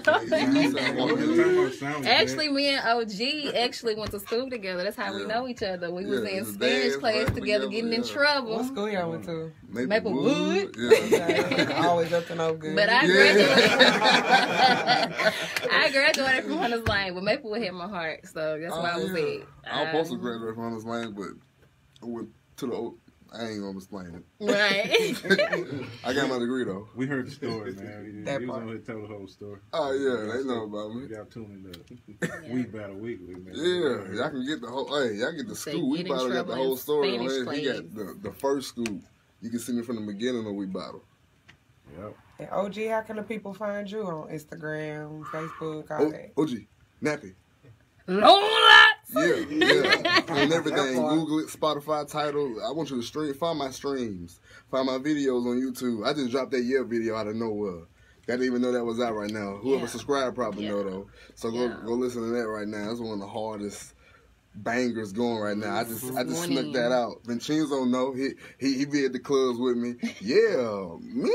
Actually, me and OG actually went to school together. That's how we Yeah. know each other. We was Yeah, in it's a Spanish dance class class together, together, getting in yeah. trouble. What school y'all went to? Maplewood. Yeah. Always up to no good. But I Yeah. graduated. I graduated from Hunters Lane, but Maplewood hit my heart, so that's why I was yeah. at. I was supposed to graduate from Hunters Lane, but I went to the I ain't gonna explain it. Right. I got my degree though. We heard the story, man. That He was part. on here to tell the whole story. Oh yeah, they know about We me. got tuning up. Week Battle Weekly, man. Yeah, y'all can get the whole. Hey, y'all get the Say scoop. We get in battle got the trouble whole in story on Spanish, here. He got the first scoop. You can see me from the beginning of We Battle. Yep. And OG, how can the people find you on Instagram, Facebook, all that? OG, Nappy. Lola. Yeah. On everything. Google it, Spotify, title. I want you to find my streams. Find my videos on YouTube. I just dropped that video out of nowhere. I didn't even know that was out right now. Whoever subscribed probably know though. So go listen to that right now. That's one of the hardest bangers going right now. I just snuck that out. Vincenzo know. He be at the clubs with me. Yeah, me?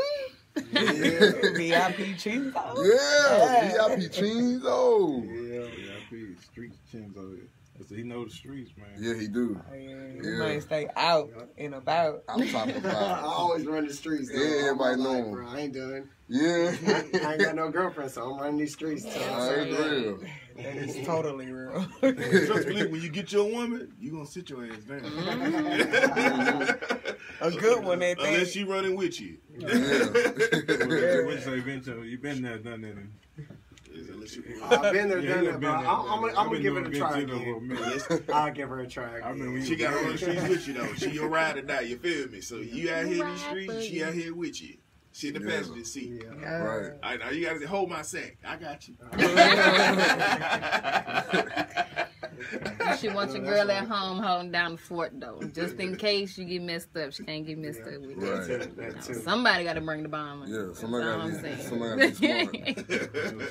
VIP Chinzo? Yeah, VIP Chinzo. Yeah, VIP Streets Chinzo. So he know the streets, man. Yeah, he do. You might stay out and about. I'm talking about. I always run the streets. Though. Yeah, everybody know him. Bro, I ain't done. Yeah. I ain't got no girlfriend, so I'm running these streets. So That's real. That is totally real. Trust me, when you get your woman, you gonna sit your ass down. A good one at that. Unless she running with you. What you say, Vincenzo? You been there, done that. I've been there, Yeah, done you that, been but there. I'm I've gonna been give it a doing try Vincenzo for a again. minute. I'll give her a try I again. mean, She got to run the streets with you though. She your ride or die. You feel me? So you out here in the streets, she out here with you. She in the passenger seat. Right. All right, now you gotta hold my sack. I got you. You should want your girl at home holding down the fort though, just in case you get messed up. She can't get messed up with you. Right. That too. Somebody got to bring the bomb. Yeah, somebody That's all got I'm saying. to be smart.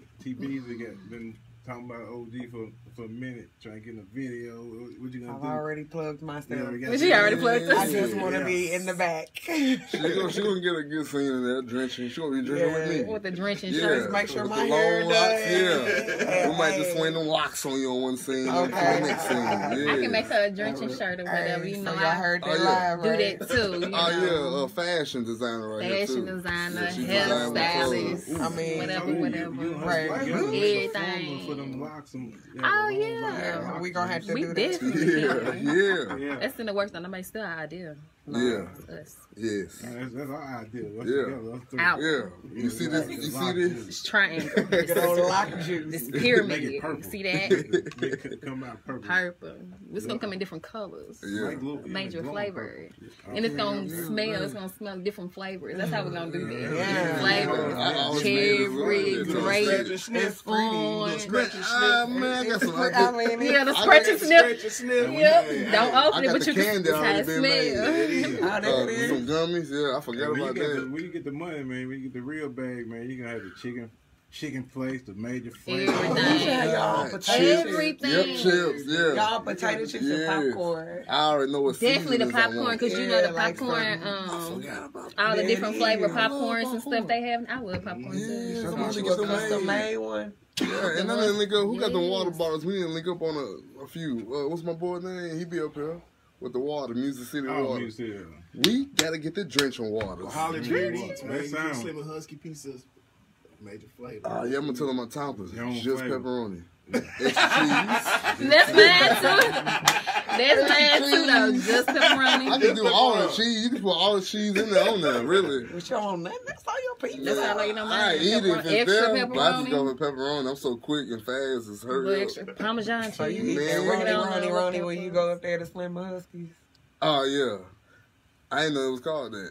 TB's been talking about OG for a minute, trying to get in a video. What you gonna I've do? already plugged myself. She already plugged I us. just want to be in the back. She gonna get a good scene in there drenching. She gonna be drinking with me. With the drenching Yeah. shirt. Make sure With my the long hair locks, done. yeah. We might just swing them locks on you on one scene and for the next scene. Yeah. I can make her a drenching shirt or whatever. You know, so y'all heard that yeah. live, do right? that too. You know. Oh yeah, fashion designer right here Fashion too. designer, Yeah, she designed my clothes. hairstylist, I mean, whatever. Right. Everything. For them locks and, Oh, yeah. Yeah, we gonna have to We do that. definitely Yeah. That's in the works. Now, nobody still an idea. Yeah. It's us. Yes. That's our idea. Let's Yeah. together. Let's do it. Out. Yeah. You see this? You see this? It's triangle. Good old lock juice. This Make pyramid. it purple. See that? Make it come out purple. Purple. It's gonna come in different colors. Yeah. Major glowing flavor. purple. And it's gonna smell. It's gonna smell different flavors. That's how we're gonna do that. Yeah. Different flavors. I always made it Cherry, well. grape, It's pretty. orange. Man, I got some. I mean, Yeah, the I scratch and sniff. Scratch and sniff. Yep. Don't I open it, got but the you can candy that's how already it been made. smells. Oh, there it is. Some gummies, yeah, I forgot When you about get that. when you get the money, man, when you get the real bag, man, you gonna have the chicken place, the major flavor. Everything. Y'all Right. potato chips. Everything. Yep, chips, yeah. Y'all potato chips Yes. and popcorn. I already know what Definitely the seasonings I popcorn, want. because you know the Yeah, like popcorn, Forgot about all the Yeah, different it flavor is. popcorns and stuff they have. I love popcorn Yeah, too. somebody You get want some some made. made one? Yeah, and I didn't link up. Who got the water Yes. bottles? We didn't link up on a few. What's my boy's name? He be up here with the water, Music City Oh, water. music. We gotta get the drenching waters. Holly Berry eats, man. That You get sound- Slim and Husky pieces. Major flavor. Yeah, I'm gonna tell them my toppers. Your own Just flavor. pepperoni. Extra cheese. That's mine too. That's mine too though. Just I pepperoni. can do all the cheese. You can put all the cheese in there on there, really. With your own nothing. That's all your pizza. That's how you know I mine. eat it if it's Extra there, but I just go pepperoni. with pepperoni. I'm so quick and fast, it's Little hurry up. extra Parmesan So you cheese. eat that Man. Ronnie when you go up there to Slim Huskies. Oh, yeah. I didn't know it was called that.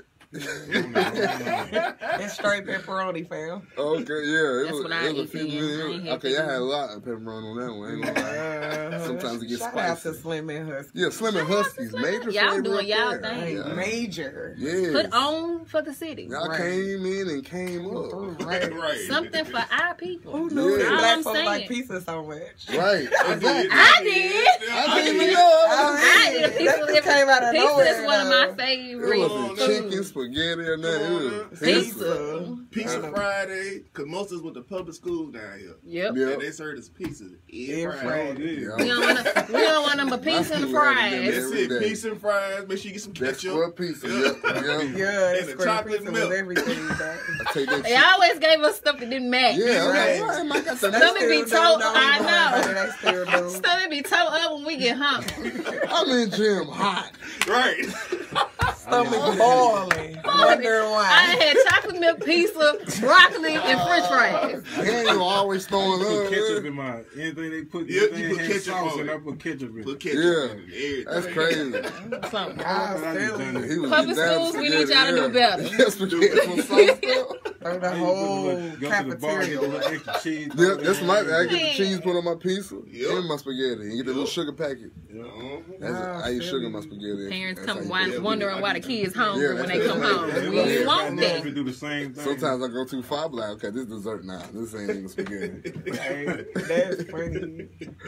It's straight pepperoni, fam. Okay, yeah. That's what I it was a eat few then. I ain't minutes. had Okay, I to. had a lot of pepperoni on that one. Ain't gonna lie. Sometimes it gets Shout out to spicy. Slim and Huskies. Yeah, Slim and Huskies. Major Y'all flavor doing up y'all there. thing. Yeah. Major. Yes. Put on for the city. Y'all Right. came in and came up. Right. Right. Something for our people. Who knew Yeah. that All black I'm folks like saying. pizza so much? Right. Exactly. I did. I didn't even know. I did a pizza. That just came out of Pizza nowhere. is one of my though. favorite It wasn't foods. chicken, spaghetti, or nothing. It was Pizza. Pizza Friday, because most of us went to public schools down here. Yep. Yep. And they served us pizza every Every Friday. Friday. Yeah. We don't want them but pizza and fries. That's Every it. day. Pizza and fries. Make sure you get some That's ketchup. what pizza. Yep. Yep. Yeah, And that's the great. chocolate Pizza milk. was everything. Back. I take that They shit. always gave us stuff that didn't match. Yeah, Right. right. I got the Some it be told. I know. They still do. stomach be toe up when we get home. I'm in gym hot. Right. Stomach boiling. Wondering why. I had chocolate milk pizza, broccoli, and French fries. And you always throwing Put ketchup up. in my anything they put. Yeah, anything you put had ketchup sauce on and it. I put ketchup in. Put ketchup Yeah. in it. That's crazy. Something. He was Public getting down schools, we need spaghetti, y'all to do better. Yeah, spaghetti from sauce. Throw the whole Go to the bar, get a cafeteria. little extra cheese. Yeah, that's my. I get the Man. cheese put on my pizza Yep. and my spaghetti, and get the little sugar packet. That's I eat sugar in my Philly. spaghetti. Parents That's come how you do it. wondering why the kids hungry Yeah, when they come home. that's We right. ain't want If that. we do the same thing. Sometimes I go too far, but like, okay, this is dessert now. This ain't even spaghetti. Hey, that's funny.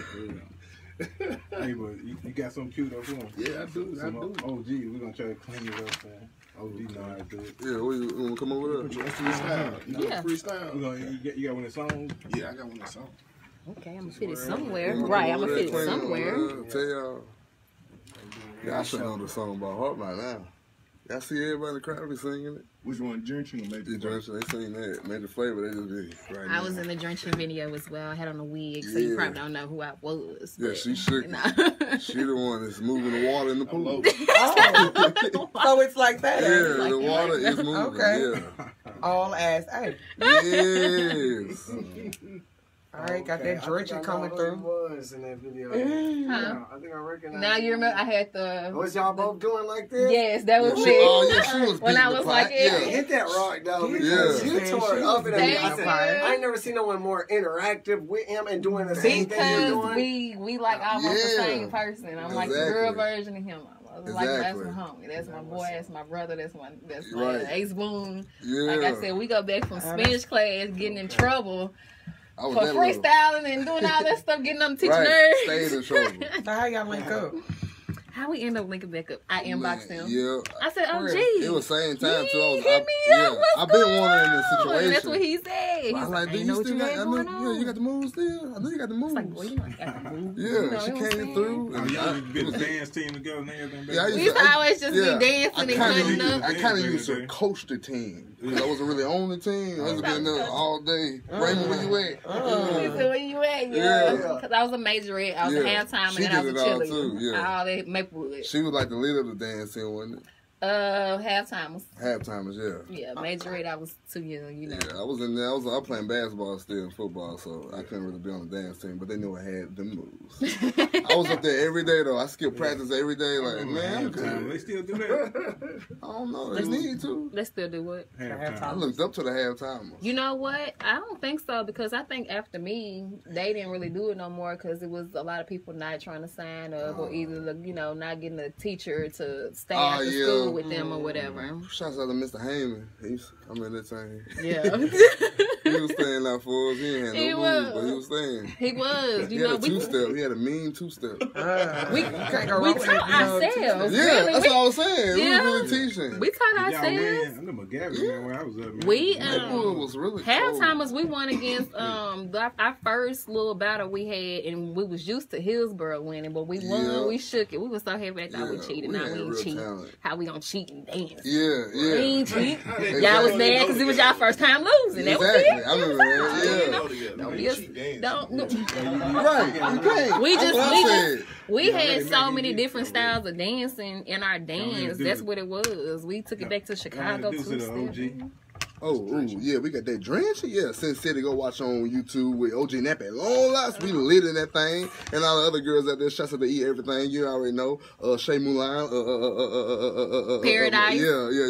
Hey, but you got some cute up for him. Yeah, I do. Some OG, we're gonna try to clean it up, man. OG know how to do it. Yeah, you want to come over there? That's freestyle. You know, Yeah. freestyle. You got one of the songs? Yeah, I got one that's on. Okay, I'm gonna fit it somewhere. You wanna Right, come I'm over gonna fit there, it clean somewhere. Tell y'all. Yeah, I should know the song by heart by now. Y'all see everybody in the crowd be singing it? Which one, Drenching or Major? The Drenching, they sing that. Major Flavor, they just be right I now. was in the drenching video as well. I had on a wig, so you Yeah. probably don't know who I was. Yeah, but, she shook. no. She the one that's moving the water in the pool. Oh, so it's like that. Yeah, Like the that. water is moving. Okay. Yeah. All ass. Hey, Yes. all right, got that drenching coming through. Was in that video. Huh? Yeah, I think I recognize. Now you remember I had the. Was y'all both doing like this? Yes, that was Yeah, me. oh, yeah, she was When beating I the was pot, like, yeah. Hit that rock though, because Yeah. you tore it up. And Thank I said, you. I ain't never seen no one more interactive with him and doing the same thing you're Because doing. we like almost the Yeah. same person. I'm like the girl Exactly. version of him. I was like, that's Exactly. my homie, that's my boy, that's my brother, that's my Right. Ace Boone. Yeah. Like I said, we go back from Spanish class, getting in trouble I was for that little. freestyling and doing all that stuff, getting them teaching Right. nerds. Stayed in trouble. So how y'all link up? How we end up linking back up? I inboxed him. Yeah. I said, oh, For real. gee. It was same time too. I was Hit me up. What's I've been going wondering the on? situation. That's what he said. He's I was like, like, do I you know what still you got? had I know, going yeah, on. you got the moves still. I know you got the moves. It's like, boy, you know, I got the moves. Yeah, You know, she you know what I'm came saying? through. I And mean, y'all be the dance team together and everything. Yeah, I We used to always just be dancing and cutting up. I kind of used to coach the team because I wasn't really on the team. I was being there all day. Raymond, where you at? He said, where you at? Yeah. Because I was a majorette. I was a Yeah. halftime, She and then I was did a it all, cheerleader. too, yeah. All that Maplewood. She was like the leader of the dance team, wasn't it? Halftimers. Halftimers, yeah. Yeah, majorette. I was too young, you know. Yeah, I was in there. I was playing basketball still and football, so I couldn't really be on the dance team. But they knew I had them moves. I was up there every day though. I skipped practice every day. Like, man, I'm good. They still do that. I don't know. They need to. Let's still do what? I looked up to the halftimers. You know what? I don't think so because I think after me, they didn't really do it no more because it was a lot of people not trying to sign up or either, not getting a teacher to stay after school with them or whatever. Shouts out to Mr. Heyman. I'm in that team. Yeah. He was staying out for us. He ain't had He no was. moves, but he was staying. He was. He had a two-step. He had a mean two-step. We taught ourselves. Yeah, really. that's what I was saying. Yeah. We was really teaching. We taught Y'all ourselves. win. I know McGavin, man, where I was at, man. We Maplewood was really halftimers we won against our first little battle we had, and we was used to Hillsborough winning, but we won. Yeah. We shook it. We was so happy they thought we Yeah, cheated. we Now had we ain't real cheat. talent. How we gonna cheat and dance? Yeah, We yeah. ain't cheat. Exactly. Y'all was mad because it was y'all first time losing. That was Exactly. it. I remember that. Don't be a- don't. No. Right. You can't. We That's just what I said. we had they so make many it different different. styles of dancing in our dance. do That's it. what it was. We took it back to Chicago do too. to the OG. Oh, yeah, we got that drenching. Yeah, Sin City, go watch on YouTube with OG Nappy. Long lots, we lit in that thing. And all the other girls out there, shots out to eat everything. You already know. Shay Mulan. Paradise.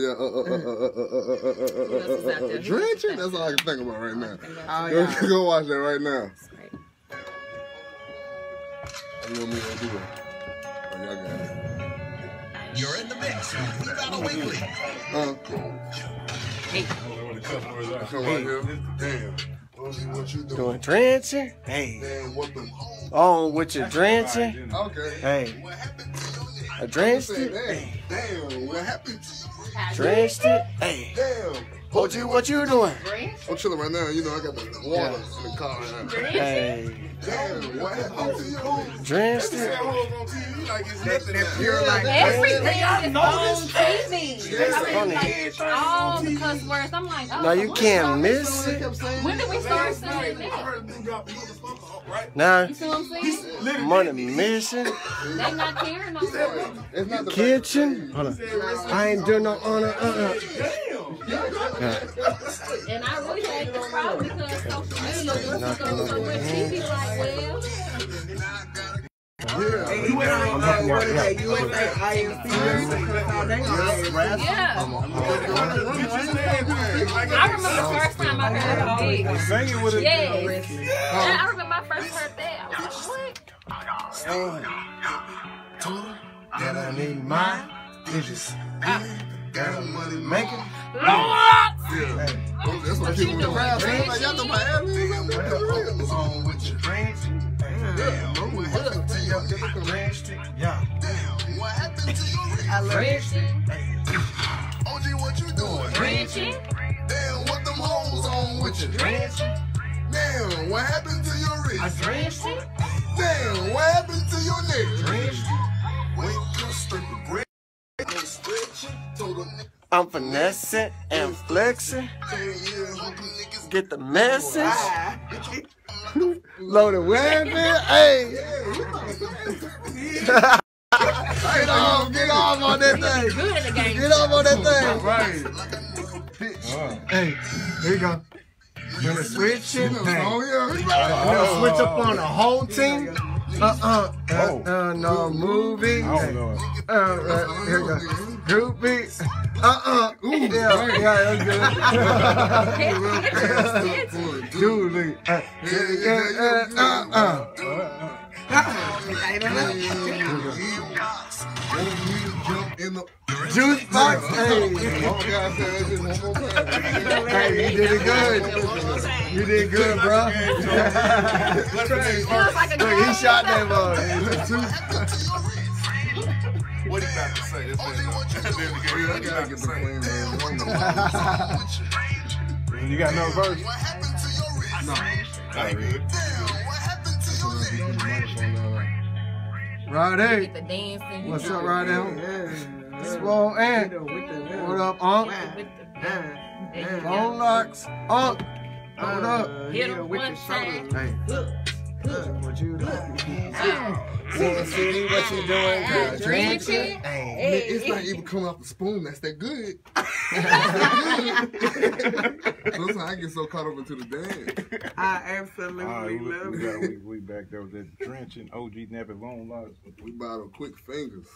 Yeah. Drenching? That's all I can think about right now. Oh, yeah. Go watch that right now. You want me to do it? Oh, y'all got it. You're in the mix with Eva Weekly. Come right here. Damn. What you doing? Doing drenching? Hey. Damn, what the... On with your drenching? Okay. Hey. What happened to your neck? I drenched I said, it? damn, what happened to you? Drenched it? Hey. Damn. What you doing? I'm chilling right now. You know, I got the water in the car right now. Hey. Damn, what happened to you? Drenched They say it? hoes on TV like it's nothing. That pure like Everything is on TV. That's Like, all the cuss words. I'm like, oh, No, you can't miss it. When did we start saying I that? heard a new drop. Nah, You see what I'm saying? money mission, They not caring no more. It's not the kitchen. Hold on. I ain't doing no honor. And I really hate the problem because social media was so much. She be like, well, And you went on what is that? USA IMC. yeah. I remember the first time I heard of it. Sing it with it. Yes. And I remember I first heard that. I was like, what? That I need mine. Bitches. Got money making. That's what people do. Like, y'all know my ad-libs. On with your dreams. Yeah. What happened to your wrist? I love it. OG, what you doing? Drenching. Damn, what them hoes on with you? Damn, what happened to your wrist? Drenching. Damn, what happened to your neck? I'm finessing and flexing. Get the message. Loaded weapon. Hey. Get off on that thing. Good in the game. Get off on that thing. Hey, here you go. When it's switching, hey. We'll switch up on the whole team. No movie. I don't know. Here we go. Groupie. Yeah, that's good. Julie. Juice box. Hey. Hey, you did it good. You did good, bro. Look, he shot that ball. What he got to say? You got no verse? No. I ain't good. Right, Get the dancing. what's up, right now? Swole Ant. What up, Unc? Phone locks. Unc. What up? Hit him one time. Hey. What you doing? Sin City, what you doing, girl? Drenching. Hey. It's not even coming off the spoon. That's that good. Sometimes I get so caught up into the dance. I absolutely love it. We back there with that drenching OG napping long locks. We bottle quick fingers.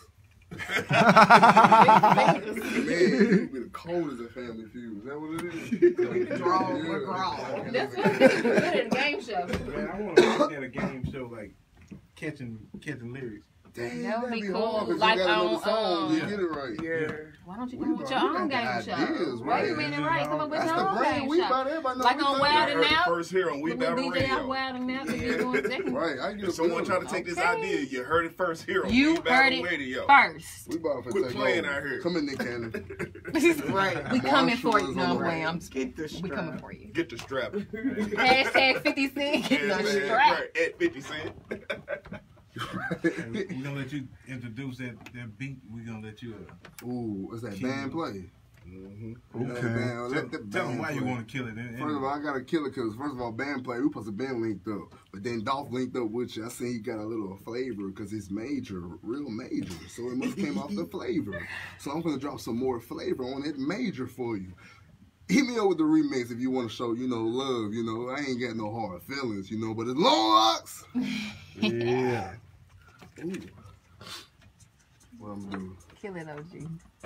Man, you be the coldest at Family Feud. Is that what it is? Draw. that's what it is. Good at a game show. Man, I want to make that a game show, like catching lyrics. Damn, That would be that'd cool. hard, 'cause Like you got another on, song, you get it right. Yeah. Why don't you come with your own game show? ideas, Wait a right? minute, right? Come up with That's your the own brand. game We show. about everybody know Like we on talking Wild about. and Out. First here on We With Battle DJ Radio. on Wild and Out. You're doing second. Right, I get If a someone feeling. try to take this Okay. idea, you heard it first here on You We heard Battle it Radio. first. We about to Quit take playing over. out here. Come in, Nick Cannon. Right. We coming for you. Marshall is No, on the ma'am. Get the We strap. coming for you. Get the strap. Hashtag 50 Cent. Get Yeah, the man, strap. right, at 50 Cent. We're gonna let you introduce that beat. We're gonna let you. Ooh, what's that band play? Okay. Tell them why you want to kill it. First of all, I gotta kill it because first of all, band play. We supposed to been linked up, but then Dolph linked up with you. I seen he got a little flavor because it's major, real major. So it must came off the flavor. So I'm gonna drop some more flavor on it, major for you. Hit me up with the remix if you want to show, love. I ain't got no hard feelings, but it's long locks. Yeah. Ooh. What I'm doing? Kill it, OG.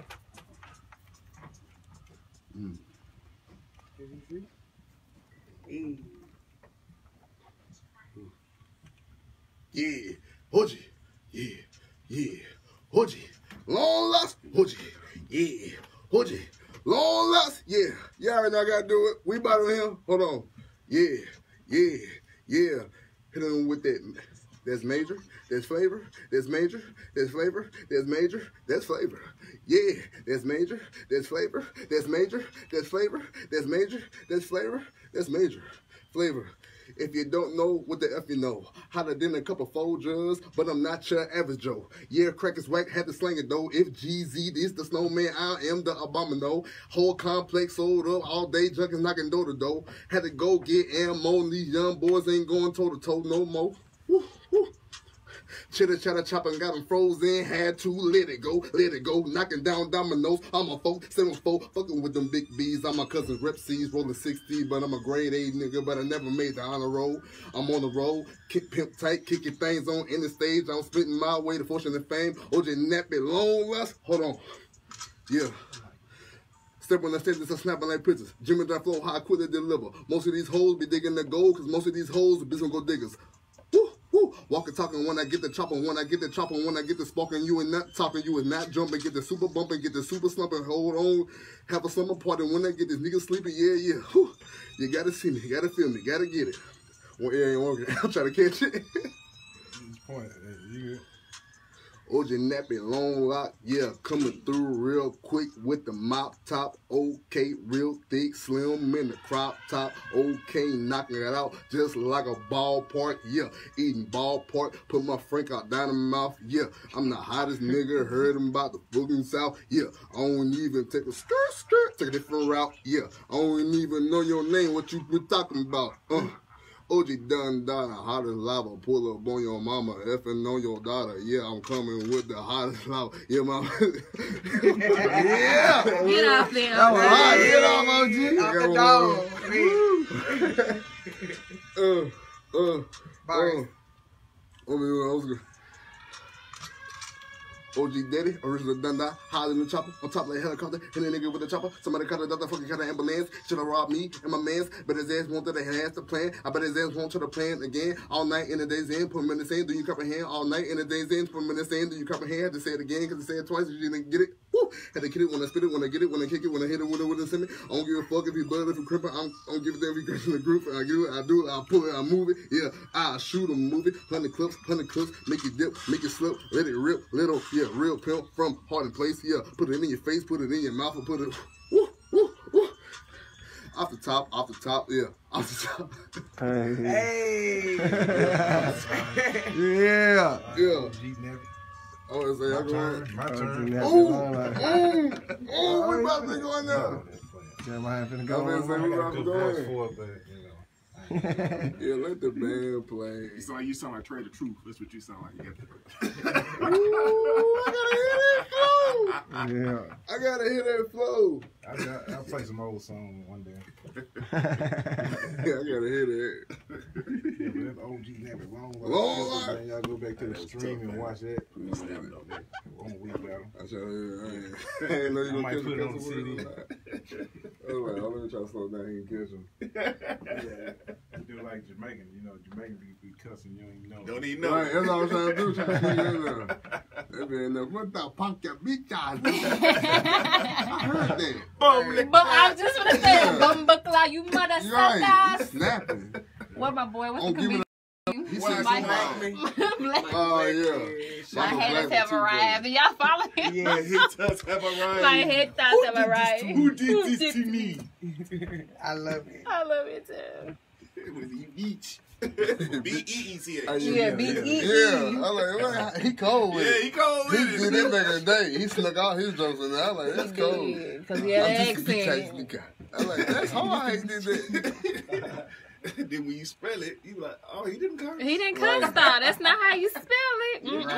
Yeah, OG. Yeah, OG. Long locks, OG. Yeah, OG. Long locks, yeah. You already know I gotta do it. We about on him. Hold on. Yeah. Hit him with that. That's major. That's flavor. That's major. That's flavor. That's major. That's flavor. Yeah. That's major. That's flavor. That's major. That's flavor. That's major. That's flavor. That's major. Flavor. If you don't know, what the F you know? Hotter than a couple Folgers, but I'm not your average Joe. Yeah, crack is whack, had to slang it though. If GZ is the snowman, I am the abominable. Whole complex sold up, all day junkies knocking door to door. Had to go get ammo, these young boys ain't going toe to toe no more. Woo, woo. Chitter chatter chopping, got them frozen, had to let it go, knocking down dominoes. I'm a 474, fucking with them big B's. I'm my cousin Rep C's, rolling 60, but I'm a grade A nigga, but I never made the honor roll. I'm on the road, kick pimp tight, kicking things on in the stage. I'm spitting my way to fortune and fame. OJ nappy long lust. Hold on, yeah. Step on the stage, it's a snapping like pictures. Jimmy that flow, how I quickly deliver. Most of these hoes be digging the gold, cause most of these hoes are business go diggers. Woo, woo. Walking, talking when I get the chopper, when I get the chopper, when I get the sparking, you and not talking, you and not jumping, get the super bumping, get the super slumping, hold on, have a summer party when I get this nigga sleeping, yeah. Whew. You gotta see me, gotta feel me, gotta get it. Well, it ain't working, I'm trying to catch it. Point, you OJ nappy, long lock, yeah, coming through real quick with the mop top, okay, real thick, slim in the crop top, okay, knocking it out just like a ballpark, yeah, eating ballpark, put my frank out down in my mouth, yeah, I'm the hottest nigga, heard him about the fucking South, yeah, I don't even take a skirt, take a different route, yeah, I don't even know your name, what you been talking about, OG done the hottest lava, pull up on your mama, effing on your daughter. Yeah, I'm coming with the hottest lava. Yeah, mama. Yeah. Get off there. That was hot. Get off, OG. OG Daddy, original Dunda, higher than the chopper, on top like a helicopter, hit a nigga with a chopper. Somebody caught a doctor, fucking caught an ambulance. Should've robbed me and my mans, but his ass wanted to enhance the plan. I bet his ass won't try to plan again. All night in the day's end, put him in the sand, do you comprehend? All night in the day's end, put him in the sand, do you comprehend? Had to say it again, cause I said it twice, you didn't get it. Woo! Had to get it when I spit it, when I get it, when I kick it, when I hit it with a send it. I don't give a fuck if he blood, if he crippin', I don't give a damn if he in the group. I do it, I pull it, I move it. Yeah, I shoot him, move it. 100 clips, make it dip, make it slip, let it rip, little, yeah, real pimp from Hard in Place, yeah. Put it in your face, put it in your mouth, and put it, woo, woo, woo. Off the top, yeah, off the top. Hey. Yeah. Oh, it's like, my turn. Oh, we about to go in there. Jeremiah finna I go. was gonna say, we about to go in. But, you know. Yeah, let the band play. You sound like Trey the Truth. That's what you sound like. You Yeah. I gotta hear that flow. I'll play some old song one day. Yeah, I gotta hear that. Yeah, but that's OG Nappy. Long y'all go back to the stream and watch that. On Week Battle. I ain't know you gonna might catch put it on the him. CD. Alright, I'm gonna try to slow down here and catch him. You do like Jamaican, you know, Jamaican be cussing, you don't even know. Don't even know. Right, that's all I'm trying to do. Trying to sneak in there. That man, what the punk your bitch ass? I heard that. But I was just gonna say, Bumbacla, you mother You right, you suckers. snapping. What my boy? What's the Don't give comedian? it He My said black- oh, yeah. My haters have arrived. Y'all follow him? Yeah, he does have arrived. My haters have arrived. Who did this to me? I love it. I love it too. It was you each. B-E-E-C-H. Yeah, B-E-E. Yeah, I like, he cold with Yeah, it. he cold with He it. did that back in the day. He snuck all his jokes in there. I like, that's cold. Because he had an accent. I like, that's hard. He did that. Then when you spell it, you like, oh, he didn't curse. He didn't curse though. That's not how you spell it.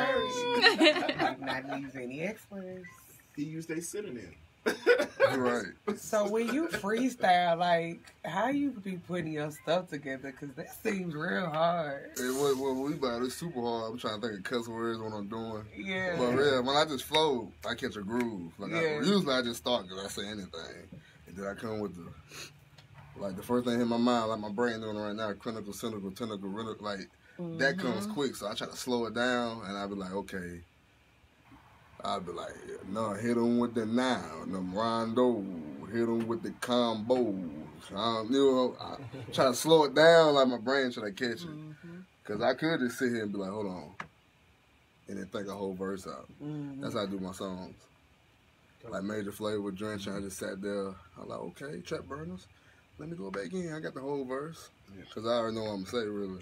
Not use any expletives. He used a synonym. Right. So when you freestyle, like, how you be putting your stuff together? Because that seems real hard. When we about it's super hard. I'm trying to think of cuss words when I'm doing. Yeah. But yeah, when I just flow, I catch a groove. Like Yeah. usually I just start because I say anything, and then I come with the first thing in my mind, like my brain doing it right now, clinical, cynical, tentacle, like that comes quick. So I try to slow it down, and I be like, okay. I'll be like, no, hit him with the now, the rondo, hit him with the combo. You know, I try to slow it down like my brain try to catch it. Because I could just sit here and be like, hold on, and then think a whole verse out. That's how I do my songs. Like Major Flavor with Drenching, I just sat there. I'm like, okay, Trap Burners. let me go back in. I got the whole verse. Because I already know what I'm going to say, really.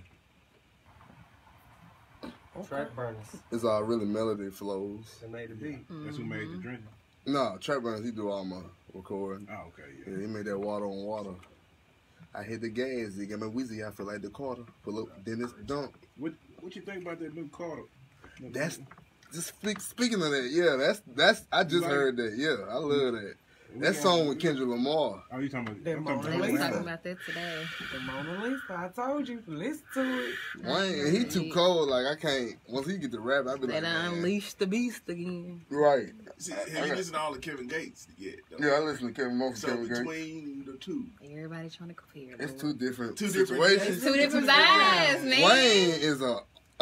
Track burners. It's all really melody flows. They made the beat. That's who made the drinking. No, Track burners, he do all my recording. Oh, okay, Yeah, he made that water on water. I hit the gas, he got my Wheezy, I feel like the Carter. Pull up, then it's dunk. What you think about that new Carter? That's just speaking of that, yeah, that's I just heard that. Yeah, I love that. That song with Kendrick Lamar. Oh, you talking about that? We were talking about that today. The Mona Lisa. I told you, listen to it. Wayne, he too cold. Like I can't. Once he get the rap, I be like, unleash the beast again. Right. See, have you listened to all of Kevin Gates yet? Yeah, I listen to Kevin Murphy. So Kevin Gates. between the two, Everybody trying to compare. It's two different situations. situations. Two different vibes, man. Wayne is a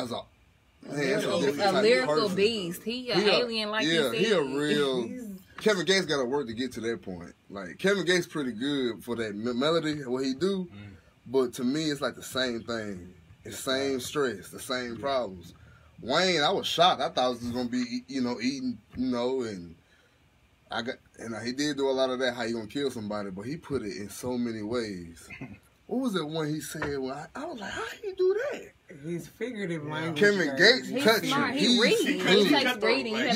lyrical beast. He an alien, like you said. He a real. Kevin Gates got to work to get to that point. Like Kevin Gates pretty good for that melody, what he do, but to me it's like the same thing. It's same stress, the same problems. Wayne, I was shocked. I thought it was gonna be, eating, and he did do a lot of that. How you gonna kill somebody? But he put it in so many ways. What was that one he said? Well, I was like, how did he do that? He's figurative language. Kevin Gates touched you. He reads. He takes reading. Yeah.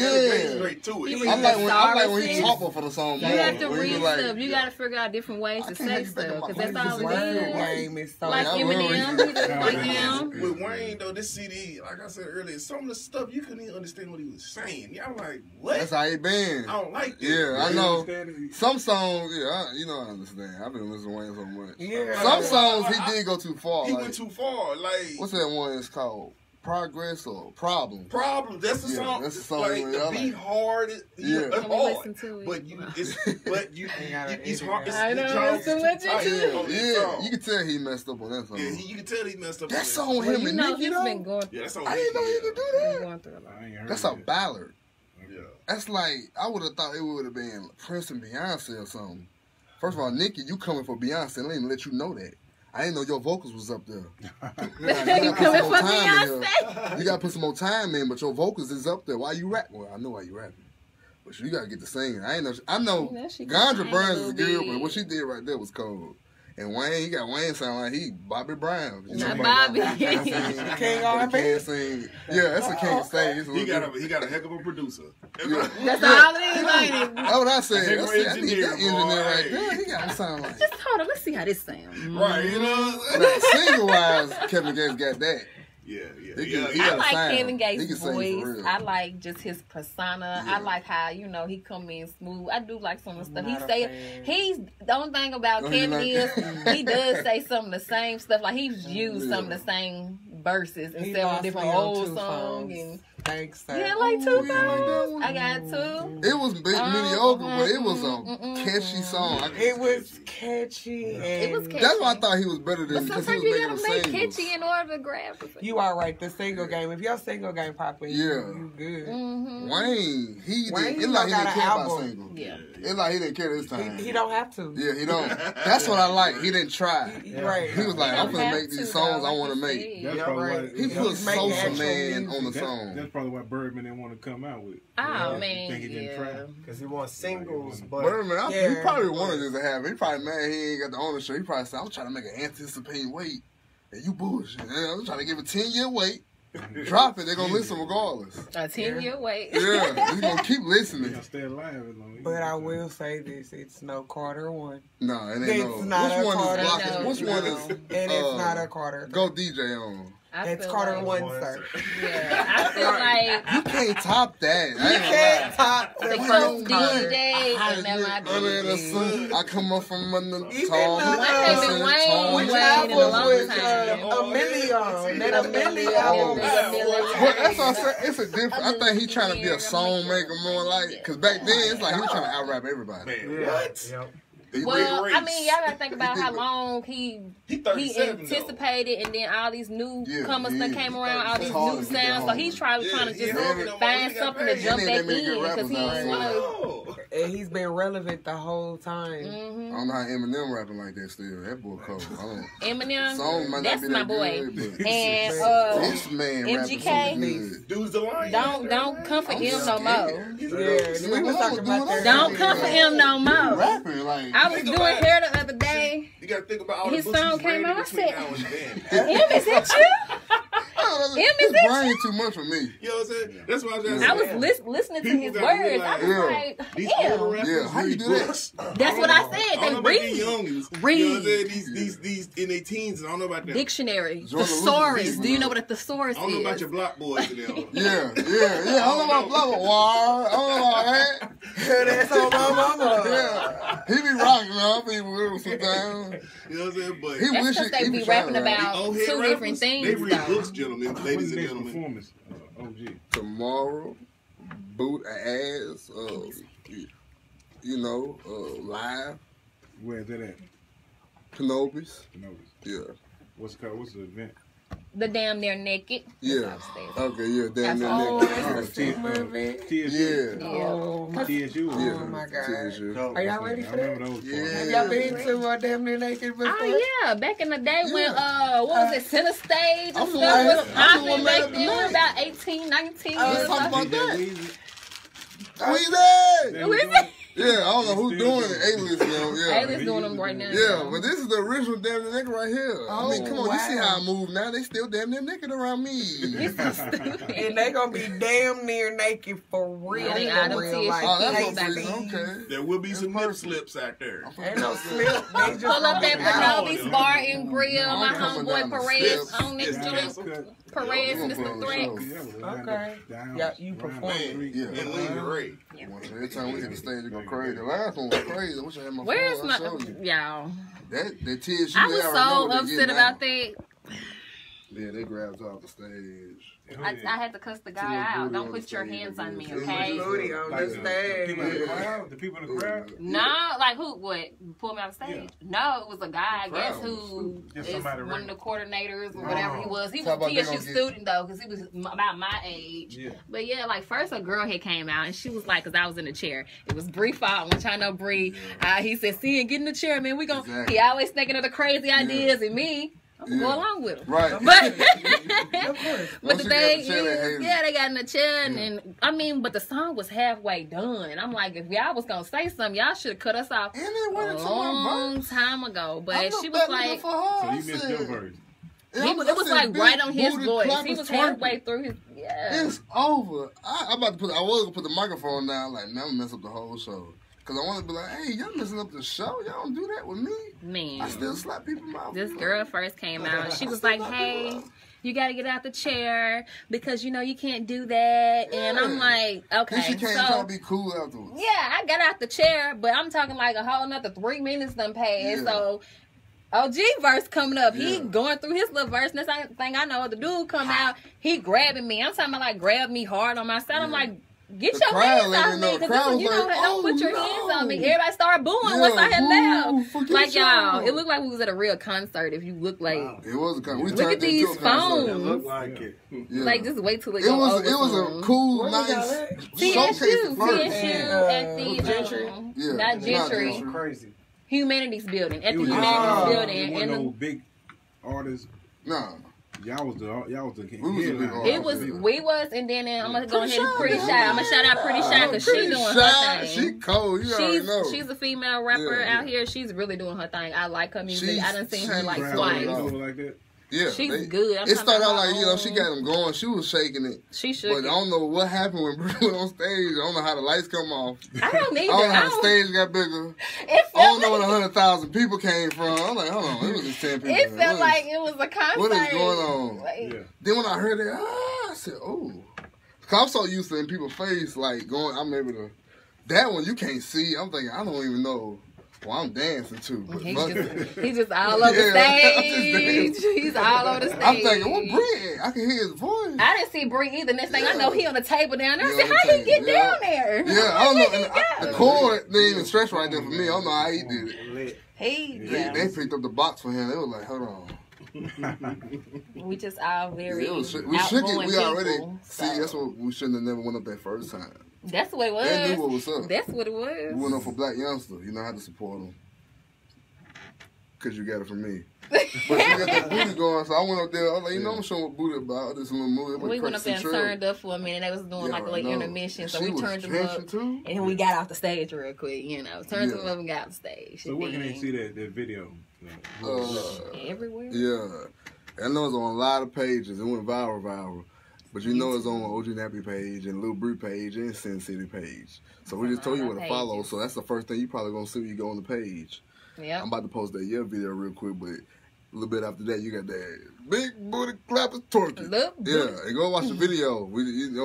I like when he talk for the song. You have to read stuff. You got to figure out different ways to say stuff because that's all it is. Like Eminem, he just like him. With Wayne though, this CD, like I said earlier, some of the stuff you couldn't even understand what he was saying. Y'all like, what? That's how he been. I don't like this. Yeah, I know. Some songs, I understand. I've been listening to Wayne so much. Yeah. Some songs he did go too far. He went too far. Like, what's that one? It's called Progress or Problem. Problem. That's the song. That's the song. Like the beat hard. It's hard. But it's hard. I know. So much. Yeah. You can tell he messed up on that song. Yeah, you can tell he messed up. That song, him and Nicki, though. Been going. Yeah, that's I didn't know he could do that. Going through a lot. That's a ballad. Yeah. That's like I would have thought it would have been Prince and Beyonce or something. First of all, Nicki, you coming for Beyonce? Let me let you know that. I didn't know your vocals was up there. You gotta put some more time in, but your vocals is up there. Why you rap? Well, I know why you rapping. But you gotta get to singing. I know Gandra Burns is good, but what she did right there was cold. And Wayne, Wayne sound like he Bobby Brown. Not Bobby. King R&B. Can't sing. Yeah, that's a king stage. He got a heck of a producer. Yeah. That's all it is, like. That's what I said. I need that engineer right there. He got to sound like. Just hold on. Let's see how this sounds. Right, Single wise, Kevin Gates got that. Yeah. I like Kevin Gates' voice. I like just his persona. I like how he come in smooth. I do like some of the stuff he say. He's the only thing about Kevin is he does say some of the same stuff. Like he's used some of the same verses instead of different old songs. And thanks, sir. Yeah, like 2 songs. I got 2. It was mediocre, but it was a catchy song. It was catchy. It was catchy. That's why I thought he was better than. But sometimes you gotta make catchy in order to grab it. You are right. The single game. If your single game popping, you good. Wayne, he like he didn't care about single. Yeah. It's like he didn't care this time. He don't have to. Yeah, he don't. That's what I like. He didn't try. Right. He was like, I'm gonna make these songs I want to make. That's probably he put Sosa Man on the song. That's probably why Birdman didn't want to come out with. Oh man, think he didn't try because he wants singles. But Birdman, he probably wanted this to happen. He probably mad he ain't got the ownership. He probably said, I'm trying to make an anticipating wait, and you bullshit. I'm trying to give a 10-year wait. Drop it, they're gonna listen regardless. A 10-year wait. Yeah, they're gonna keep listening. Stay alive. But I will say this: it's no Carter 1. No, it ain't it's not which a one Carter. is blocking? Which one is? And it's not a Carter. Go DJ on. It's Carter 1, sir. Yeah, I feel like you can't top that. You can't top the first DJ. I come up from under the tall. I haven't Wayne in a long time. A million album. But that's what I said. It's a different. I think he trying to be a song maker more like. Because back then it's like he was trying to out rap everybody. Man, what? Yep. Well, I mean, y'all gotta think about how long he anticipated, and then all these newcomers that came around, all these new sounds. So he's trying to just find something to jump back in because he And he's been relevant the whole time. I don't know how Eminem rapping like that still. That boy cold. Eminem, song might that's not be my that boy. good, And this man MGK, rapping so good. Dude's the lion. don't come for him no more. Yeah, we was talking about that. Don't come for him no more. Rapping like I was doing hair the other day. You gotta think about all His the books song he's came read out. I between said, now and Em, is that you? His brain too much for me. You know what I'm saying? That's why I was I was listening to his words. I was like, these Em. older rappers Yeah, how you read do that? books. That's what I said. I don't They know about these read. youngins. Read. You know what I'm saying? These in their teens, I don't know about that. Dictionary. Jordan Thesaurus. Lucas, Do you know what a thesaurus I don't know about is? your block boys and them. Yeah. I don't know about Flower War. I don't know about that. That's on my mama. Yeah. He be rocking up people with him sometimes. You know what I'm saying? But He That's wish because he they be was trying rapping to rap. about old two head different rappers, things. They read though. books, gentlemen, When's ladies the and next gentlemen. performance? OG. Tomorrow, boot ass, live, Where's that at? Canopus. No. Yeah. What's it called? What's the event? The damn near naked. Yeah. Upstairs. Okay, yeah, damn That's near all. nigga. TSU. Yeah. Oh, TSU. Yeah. Oh, my God. TSU. Are y'all ready for I remember that? those. Yeah. Have y'all been to Damn Near Naked before? Oh yeah, back in the day when what was it, Center Stage and I'm stuff the was one- I'm the popping one back mad then. We were at about 18, 19 Let's years talk old. about that. Weezy. Weezy! Who is it? Yeah, I don't know who's doing it. A-list now. Yeah. A-list doing them right now. Yeah, but this is the original damn near naked right here. I mean, come on, you see how I move now? They still damn near naked around me. And they gonna be damn near naked for real. Yeah, they for out of real. tissue. Like, Oh, that's Hey, what baby. okay. There will be some nip slips out there. Ain't no slip. They just Pull up that gonna be Panovis Bar and Grill. My I'm coming homeboy down the Perez steps. on next Yeah. joint. Perez, Yeah, we gonna put Mr. on the Threats. show. Okay. Yeah, you perform. Man, Yeah. and lingerie. Every time we hit the stage, it go crazy. The last one was crazy. I wish I had my Where's phone. my I showed you. y'all? That TSU. I was so upset about that. Yeah, they grabbed her off the stage. I had to cuss the guy out. Don't put your hands on me, okay? Booty on the stage. People in the crowd? The people in the crowd? No, like who? What? Pull me off the stage? No, it was a guy, I guess, who Just is somebody one of the coordinators or Oh. whatever he was. He was Talk a about they TSU gonna get- student though, because he was about my age. Yeah. But yeah, like first a girl had came out and she was like, because I was in the chair. It was Bree fault. Which I know Bree. He said, "See, and get in the chair, man. We gonna." Exactly. He always thinking of the crazy ideas, and me, I'm gonna Yeah. go along with him. Right. But Once but the you got thing the chair, they hate is, it. yeah, they got in the chair, and I mean, but the song was halfway done. I'm like, if y'all was gonna say something, y'all should have cut us off And they went a into my long verse. time ago. But I she looked was back like, for her. So I you missed your said- verse. it was like right on his booty voice. He clappers was twerking. halfway through his. Yeah. It's over. I was gonna put the microphone down. Like, man, I'm gonna mess up the whole show. Cause I want to be like, hey, y'all messing up the show. Y'all don't do that with me. I Man, still slap people mouth. this girl first came out and she was like, hey, you got to get out the chair because, you know, you can't do that. And I'm Yeah. like, okay. And she can't try So, to be cool afterwards. yeah, I got out the chair, but I'm talking like a whole nother 3 minutes done passed. Yeah. So OG verse coming up. He Yeah. going through his little verse. Next thing I know, the dude come out, he grabbing me. I'm talking about like grab me hard on my side. I'm Yeah. like, get The your crowd hands let off me me. know. The Because crowd you was know, like, don't put your oh, hands no. on me. Everybody started booing Yeah, once I had boo, left. forget Like, y'all, y'all. it looked like we was at a real concert if you look like, It was a con- we Look turned at it into these a concert. phones. Look like it. Yeah. like just wait till it It go was over a cool, Where nice y'all at? showcase TSU, at first. TSU at the Gentry? Yeah, not not Gentry, Gentry. Crazy. Humanities building at It the was Humanities it building. wasn't And no big artists. Nah. Y'all was the We was the big headline. it was we was, and then I'm gonna go ahead and Pretty Pretty Shy. Shy. I'm gonna shout out Pretty Shy because she Pretty doing Shy. her She thing. cold. You already know. She's a female rapper Yeah, out here. She's really doing her thing. I like her music. She's- I done seen her she's like proud twice. of like that. Yeah, She's good. I'm it talking started out about like, her you know, she own- got them going. She was shaking it. She But should. I don't know what happened when Brie went on stage. I don't know how the lights come off. I don't I either. don't know I how the don't- stage got bigger. It I don't felt know where the like, 100,000 people came from. I'm like, hold on, it was just 10 people. it felt What like is- it was a concert. what is going on? Like, Yeah. Then when I heard it, I said, oh. Cause I'm so used to in people's face, like going, I'm able to. That one you can't see. I'm thinking, I don't even know. Well, I'm dancing too. But He's just all over the Yeah, I'm stage. just He's all over the stage. I'm thinking, what Brie? I can hear his voice. I didn't see Bree either. Next thing I know, he on the table down there. I Yeah, said, on the how he get table, yeah. down there? Yeah, I don't know. And the cord didn't even stretch right there for me. I don't know how he did it. He, yeah. They picked up the box for him. They was like, hold on. We just all very we outgoing we already people, see. That's what we shouldn't have never went up that first time. That's what it was. They knew what was up. That's what it was. We went up for Black Youngster. You know how to support them. Because you got it from me. But you got that booty going, so I went up there. I was like, you know, I'm showing what booty about. This little movie. We went up there and turned up for a minute. They was doing like a little intermission, so we turned them up. Too? And then we got off the stage real quick, you know. Turned them up and got off the stage. So where can they see that video? Everywhere. Yeah. I know it's on a lot of pages. It went viral. But you know it's on OG Nappy page and Lil Bree page and Sin City page. So we just told you where to follow. So that's the first thing you probably going to see when you go on the page. Yeah. I'm about to post that video real quick, but a little bit after that, you got that big booty clappers twerking. Yeah, and go watch the video. We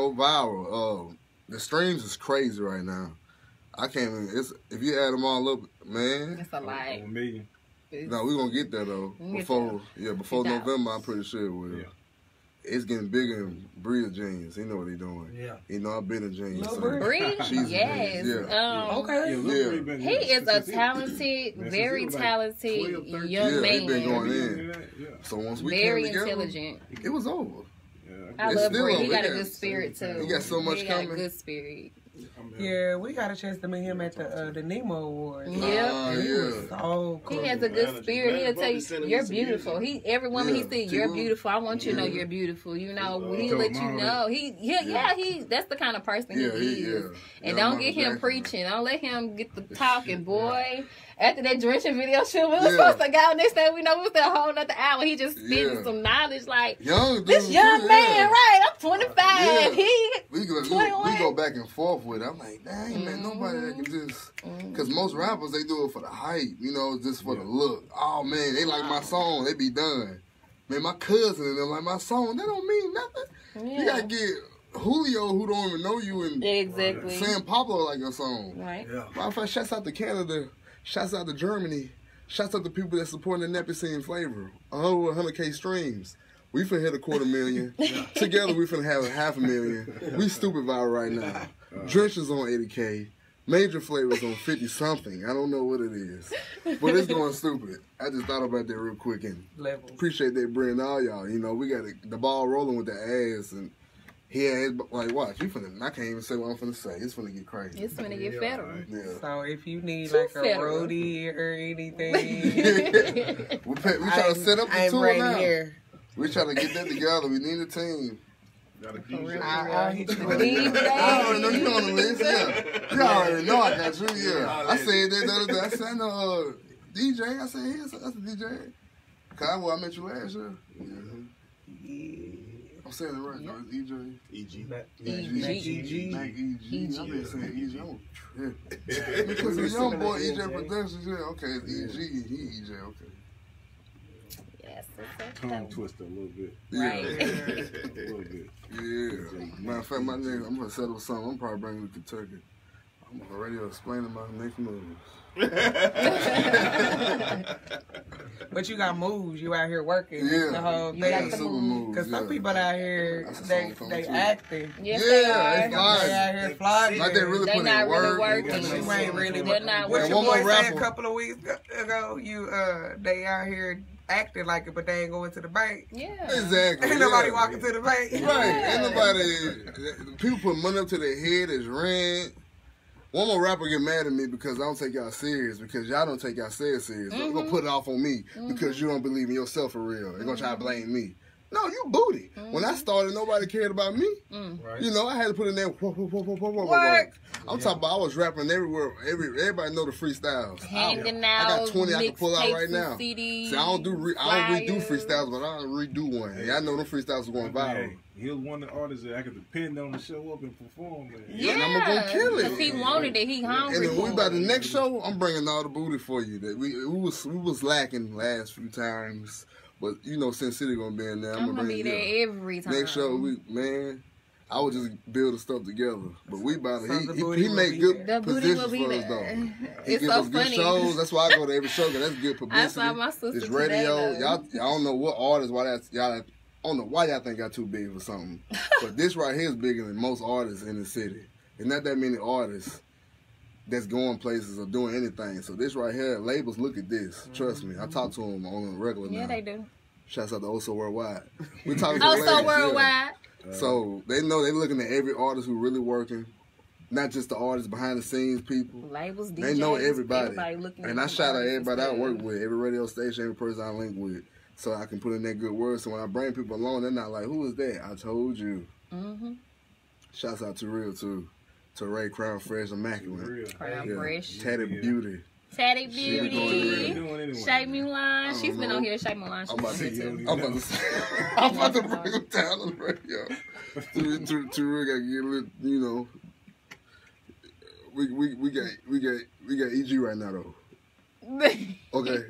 viral. The streams is crazy right now. I can't even. If you add them all up, man. It's a lot. $1 million. No, we're gonna get there though. Before November, I'm pretty sure it will. Yeah. It's getting bigger in Bree's jeans. He know what he doing. Yeah. He know I've been in jeans. Bree? Yes. Okay. Yeah. He is a talented, very talented young man. He been going in. So once we very came together, intelligent. It was over. I love Bree. He got a good spirit too. He got so much coming. Got a good spirit. Yeah, we got a chance to meet him at the Nemo Awards. Yeah. He was so cool. He has a good spirit. He'll tell you, you're beautiful. Every woman he sees, you're beautiful. I want you to know you're beautiful. You know, he'll let you know. That's the kind of person he is. And don't get him preaching. Don't let him get the talking, boy. After that drenching video shoot, we was supposed to go next time. We know we was there a whole nother hour. He just spitting some knowledge like, this young man, right? I'm 25. We go back and forth with it. I'm like, dang, man, nobody that can just... Because most rappers, they do it for the hype, you know, just for the look. Oh, man, they like my song. They be done. Man, my cousin and them like my song. That don't mean nothing. You got to get Julio, who don't even know you, and Sam Pablo like your song. Right. Matter of fact, shouts out to Canada. Shouts out to Germany. Shouts out to people that supporting the Nappy Scene flavor. 100K streams. We finna hit 250,000. Together we finna have 500,000. We stupid viral right now. Drench is on 80K. Major Flavor's on 50 something. I don't know what it is. But it's going stupid. I just thought about that real quick and appreciate that bringing all y'all. You know, we got the ball rolling with the ass and like, watch, I can't even say what I'm finna say. It's finna get crazy. It's finna get federal. Yeah. So if you need like a roadie or anything, we trying to set up the tour now. Here. We trying to get that together. We need a team. Got a DJ. I'll hit you with I already know you on the list. Yeah. You already know I got you. Yeah. I said that the other day. I said, no, DJ. I said, yeah, that's a DJ. Kyle, I met you last year. I'm saying it right, though. It's EJ. EG. EG. I've been saying EG. I'm tripping. Because the young boy EJ Productions, okay, it's EG. He EJ, okay. Yes, tongue twister a little bit. Right. A little bit. Yeah. Matter of fact, my nigga, I'm going to settle something. I'm probably bringing it to Kentucky. I'm already explaining my next moves. But you got moves. You out here working. Yeah. The whole thing. Because some people out here, they acting. Yes, they out here flying. Like they really put in work. You ain't really. They're not what working. your boy said a couple of weeks ago, they out here acting like it, but they ain't going to the bank. Yeah. Exactly. Ain't nobody walking to the bank. Right. Ain't nobody. People put money up to their head as rent. One more rapper get mad at me because I don't take y'all serious, because y'all don't take y'all serious. They're going to put it off on me because you don't believe in yourself for real. They're going to try to blame me. No, you booty. When I started, nobody cared about me. Right. You know, I had to put in there. Work. I'm talking about I was rapping everywhere. Everybody know the freestyles. Hanging out. I got 20 I can pull out right now. CDs, See, I don't redo freestyles, but I redo one. Yeah, I know them freestyles are going viral. He was one of the artists that I could depend on to show up and perform. Man. Yeah, and I'm gonna go kill it. If he wanted it, he hungry. And then we about the next show, I'm bringing all the booty for you. That we was lacking last few times, but you know, Sin City gonna be in there. I'm gonna be there every time. Next show, I would just build the stuff together. But we about to, he make good positions for us though. He gives us good shows. That's why I go to every show, because that's good publicity. I saw my sister this radio, today, y'all don't know what artists, I don't know why y'all think y'all too big for something. But this right here is bigger than most artists in the city. And not that many artists that's going places or doing anything. So this right here, labels look at this. Trust me. I talk to them on a regular now. Yeah, they do. Shouts out to Also Worldwide. We talking to Also ladies, Worldwide. yeah. So they know they looking at every artist who really working, not just the artists behind the scenes people. Labels, DJs, they know everybody. looking and I shout out everybody I work with, every radio station, every person I link with, so I can put in that good word. So when I bring people along, they're not like, "Who is that?" I told you. Shouts out to Real too, to Ray Crown Fresh Immaculate, Crown Fresh, Tatty Beauty. Tatty Beauty, Shay Mulan. She's been on here. Shay Mulan. I'm about to bring them down on the radio. To Real gotta get a little, you know. We got EG right now though. Okay.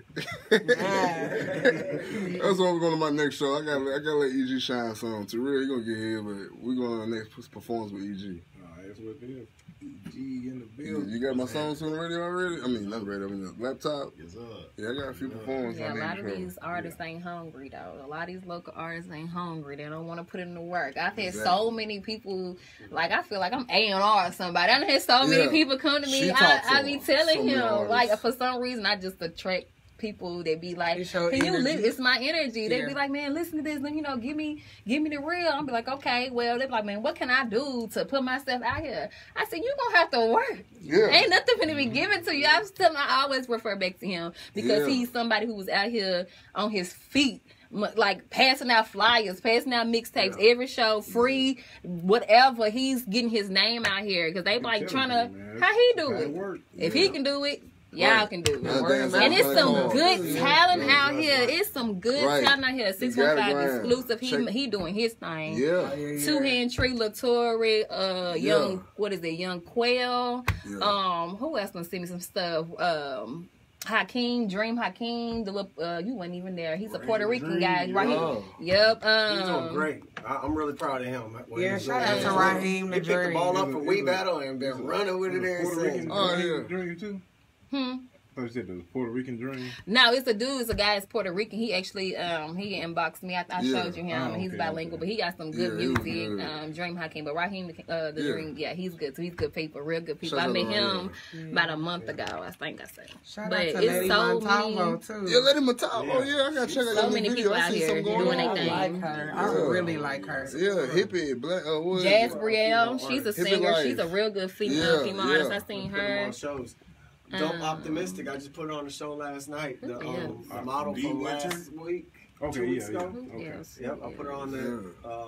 That's why we're going to my next show. I gotta let EG shine some. To Real, he gonna get here, but we're going to the next performance with EG. That's what it is. EG in the building. You got my songs on the radio already? I mean, not radio, I mean the laptop. Yes, sir. Yeah, I got a few performances. Yeah, a lot of these artists ain't hungry though. A lot of these local artists ain't hungry. They don't want to put in the work. I've had so many people, like I feel like I'm A&R or somebody. I've had so many people come to me. I be telling him, like for some reason I just attract people that be like, can you listen? It's my energy. They be like, man, listen to this. You know, give me the real. I'm be like, okay, well, they be like, man, what can I do to put myself out here? I said, you gonna have to work. Ain't nothing gonna be given to you. I always refer back to him because he's somebody who was out here on his feet. Like passing out flyers, passing out mixtapes, every show free, whatever. He's getting his name out here because they like trying to. How he do it? If he can do it, y'all can do it. And it's some good talent out here. It's some good talent out here. 615 exclusive. He doing his thing. Two Hand Tree, Latory, Young, what is it? Young Quail. Who else gonna send me some stuff? Hakeem, Dream Hakeem, the little, you weren't even there. He's a Puerto Rican guy, right here. Yep. He's doing great. I'm really proud of him. Shout out to Raheem. He picked the ball up for We Battle and been running with it ever since. Dream too. I thought you said the Puerto Rican Dream. No, it's a dude. It's a guy that's Puerto Rican. He actually, he inboxed me. I showed you him. He's bilingual, but he got some good music. Dream Hakeem, but Raheem, the Dream, he's good. So he's good people, real good people. I met him about a month ago. I think I said. Shout out to Lady Montalvo too. Yeah, Lady Montalvo. Yeah, I gotta check out so many people out here doing their thing. I like her. I really like her. Yeah, hippie, black. Jazz Brielle. She's a singer. She's a real good female artist. I seen her. Dope Optimistic. I just put it on the show last night. The model from last week. Okay, 2 weeks ago. Yep, I put her on there.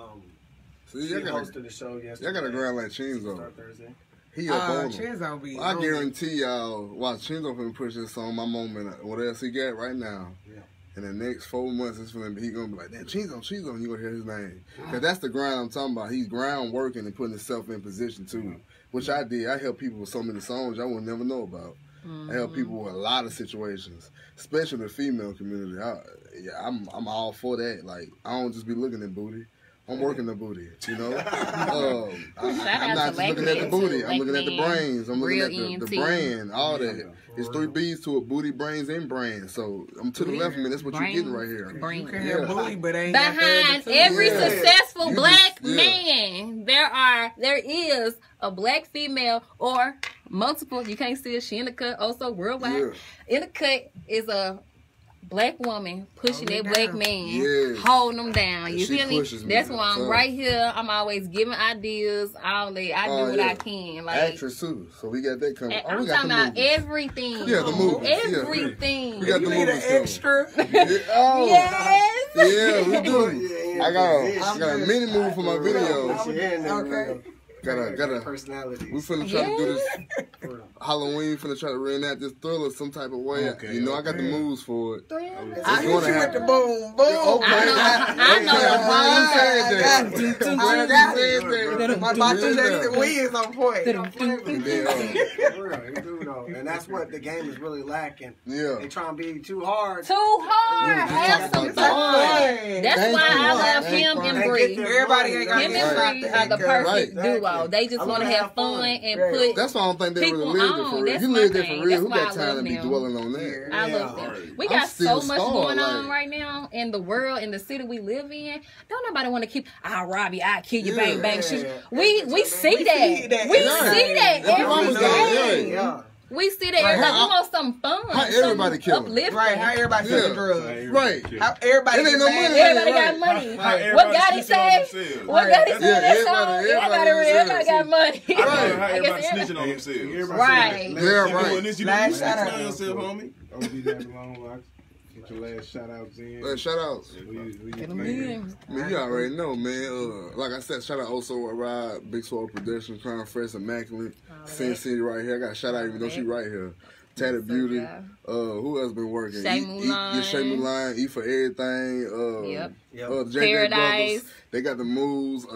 She hosted the show yesterday. Y'all got a ground like Chinzo. He up on him. I guarantee y'all, watch Chinzo finna push this on my moment. What else he got right now? In the next 4 months, he gonna be like, damn, Chinzo, you gonna hear his name. Cause that's the grind I'm talking about. He's ground working and putting himself in position too. Which I did. I helped people with so many songs I would never know about. I help people with a lot of situations, especially the female community. I'm all for that. Like, I don't just be looking at booty. I'm working the booty, you know? I'm not just looking at the booty. I'm looking at the brains. I'm looking at the brand, all that. It's 3 B's to it: booty, brains, and brand. So I'm to the left of me. That's what you're getting right here. You can have booty, but ain't behind every successful black man, there is a black female or multiple. You can't see it. She in the cut. Also worldwide. In the cut is a black woman pushing that black man, holding them down. You feel me? That's why I'm right here. I'm always giving ideas. All that. I do what I can. Like actress too. So we got that coming. I'm talking about everything. Yeah, the movie. Everything. We got the movie extra. Yes. Yeah, we do. I got a mini movie for my videos. Okay. Got a personality. We finna try to do this Halloween. Finna try to reenact this Thriller some type of way. You know, I got the moves for it. I hit you with the boom, boom. I know. My Batu wins on point. And that's what the game is really lacking. Yeah. They trying to be too hard. Have some fun. That's why I love him and Bree. Everybody ain't got him and Bree are the perfect duo. They just want to have fun and put. That's why I don't think they really lived it for real. You lived it for real. Who got time to be dwelling on that? I love them. We got so much going on right now in the world, in the city we live in. Don't nobody want to keep, I'll rob you, I'll kill you, bang, bang, shoot. We see that. We see that every day. We see that everybody want some fun. How everybody killing? Uplifting. Right, how everybody selling drugs. Right. How everybody It ain't no money. Everybody got money. What Gotti say? What Gotti say? That song? Everybody got money. How everybody snitching on themselves. Right. Yeah, right. Doing this, you Last snitching shout out. on yourself, homie. OG Long Locks. Get your last shout outs in. Shout outs. Get them in. Man, you already know, man. Like I said, shout out also Ride, Big Swole Productions, Crown Fresh, Immaculate, Sin City right here. I got a shout out even though she right here. Tatted Beauty. Who else been working? Shay Mulan. Shay Mulan. Eat for Everything. Yep. J.J. Paradise. Brothers. They got the moves.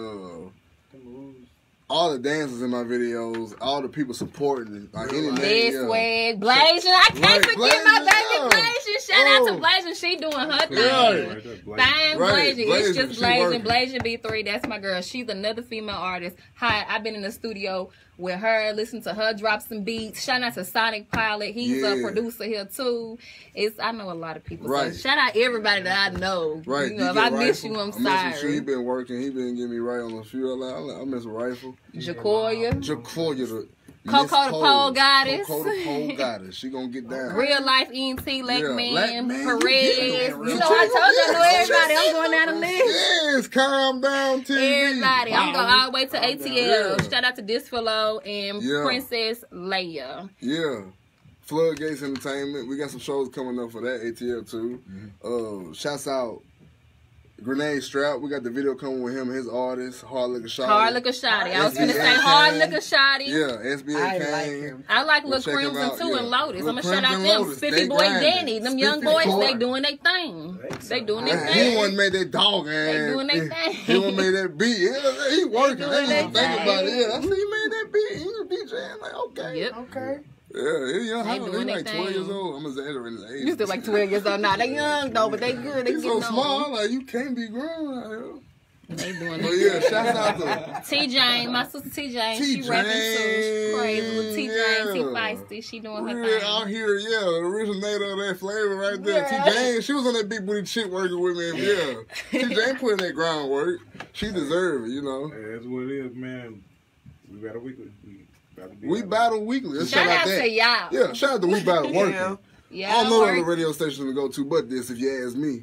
All the dancers in my videos, all the people supporting, like any Big name, Swag, Blasian. I can't forget my baby Blasian. Shout out to Blasian. She doing her thing. Fine Blasian. It's just Blasian. Blasian B3. That's my girl. She's another female artist. Hi, I've been in the studio with her, listen to her drop some beats. Shout out to Sonic Pilot. He's a producer here too. I know a lot of people. So shout out everybody that I know. Right. You know, if I miss you, I'm sorry. Sure, he been working. He been getting me right on a few. I miss Rifle. Jacoya. The Coco the Pole Goddess. Coco the Pole Goddess. She gonna get down. Real Life ENT, Lackman, Perez. You know, I told you I know everybody. I'm going down the list. Yes, calm down, TV. Everybody. I'm going all the way to ATL. Shout out to Disfilo and Princess Leia. Yeah. Floodgates Entertainment. We got some shows coming up for that ATL too. Shouts out Grenade Strap. We got the video coming with him and his artist, Hard Liquor Shotty. Hard Liquor Shotty. I was going to say Hard Liquor Shotty. Yeah, SBA Kane. I like Lil Crimson too and Lotus. I'm going to shout out them. Spiffy Boy Danny. Them young boys, they doing their thing. They doing their thing. He one made that dog ass. They doing their thing. He one made that beat. Yeah, he working. I didn't even think about it. Yeah, I see he made that beat. He was DJing. I'm like, okay. Yep. Okay. Yeah, he's young. He's like 12 years old. I'm exaggerating his age. You still like 12 years old now. They young though, but they good. They He's so small. Like, you can't be grown out here. They doing But yeah, shout out to T-Jane, my sister T-Jane. She rapping too. She crazy with T-Jane, T-Feisty. She doing her thing. Out here, the originator of that flavor right there. T-Jane, she was on that big booty chick working with me. Yeah. T-Jane put in that groundwork. She deserves it, you know. Yeah, that's what it is, man. We got a weekly. We battle weekly. Shout out to y'all. Yeah, shout out to We Battle Working. Yeah, I don't know other radio station to go to but this, if you ask me.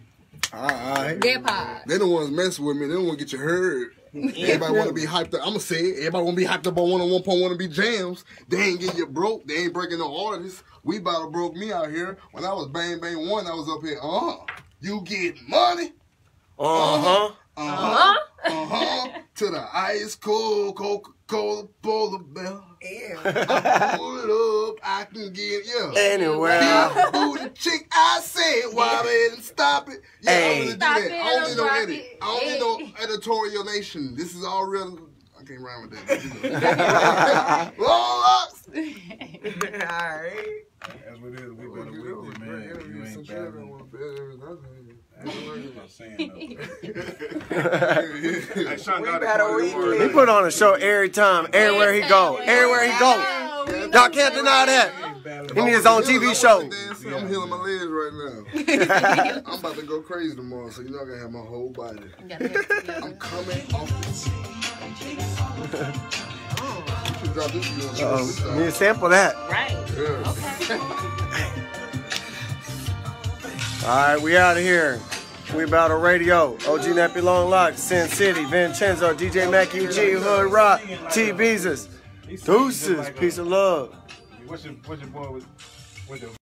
Their pod. They the ones messing with me. They don't want to get you heard. Everybody want to be hyped up. I'm going to say it. Everybody want to be hyped up on 101.1 to be jams. They ain't getting you broke. They ain't breaking no artists. We Battle broke me out here. When I was Bang Bang 1, I was up here. You get money. To the ice cold Coca-Cola polar bear. I pull it up, I can get anywhere. Big booty chick, I said, why didn't stop it? Yeah, I'm gonna do that. I don't need no edit. I don't need no editorial nation. This is all real. I can't rhyme with that. Long locks. Alright. That's what it is. We got a weekly, man. You ain't battling. He put on a show every time, everywhere he go. Everywhere he go. Y'all can't deny that. He needs his own TV show. I'm healing my legs right now. I'm about to go crazy tomorrow, so you know I gotta have my whole body. I'm coming off. You need to sample that. Right. Yeah. Alright, we out of here. We Battle Radio. OG Nappy Long Locks, Sin City, Vincenzo, DJ Mackie G, Hood Rock, T Beezus. Deuces. Peace of love. What's your boy with the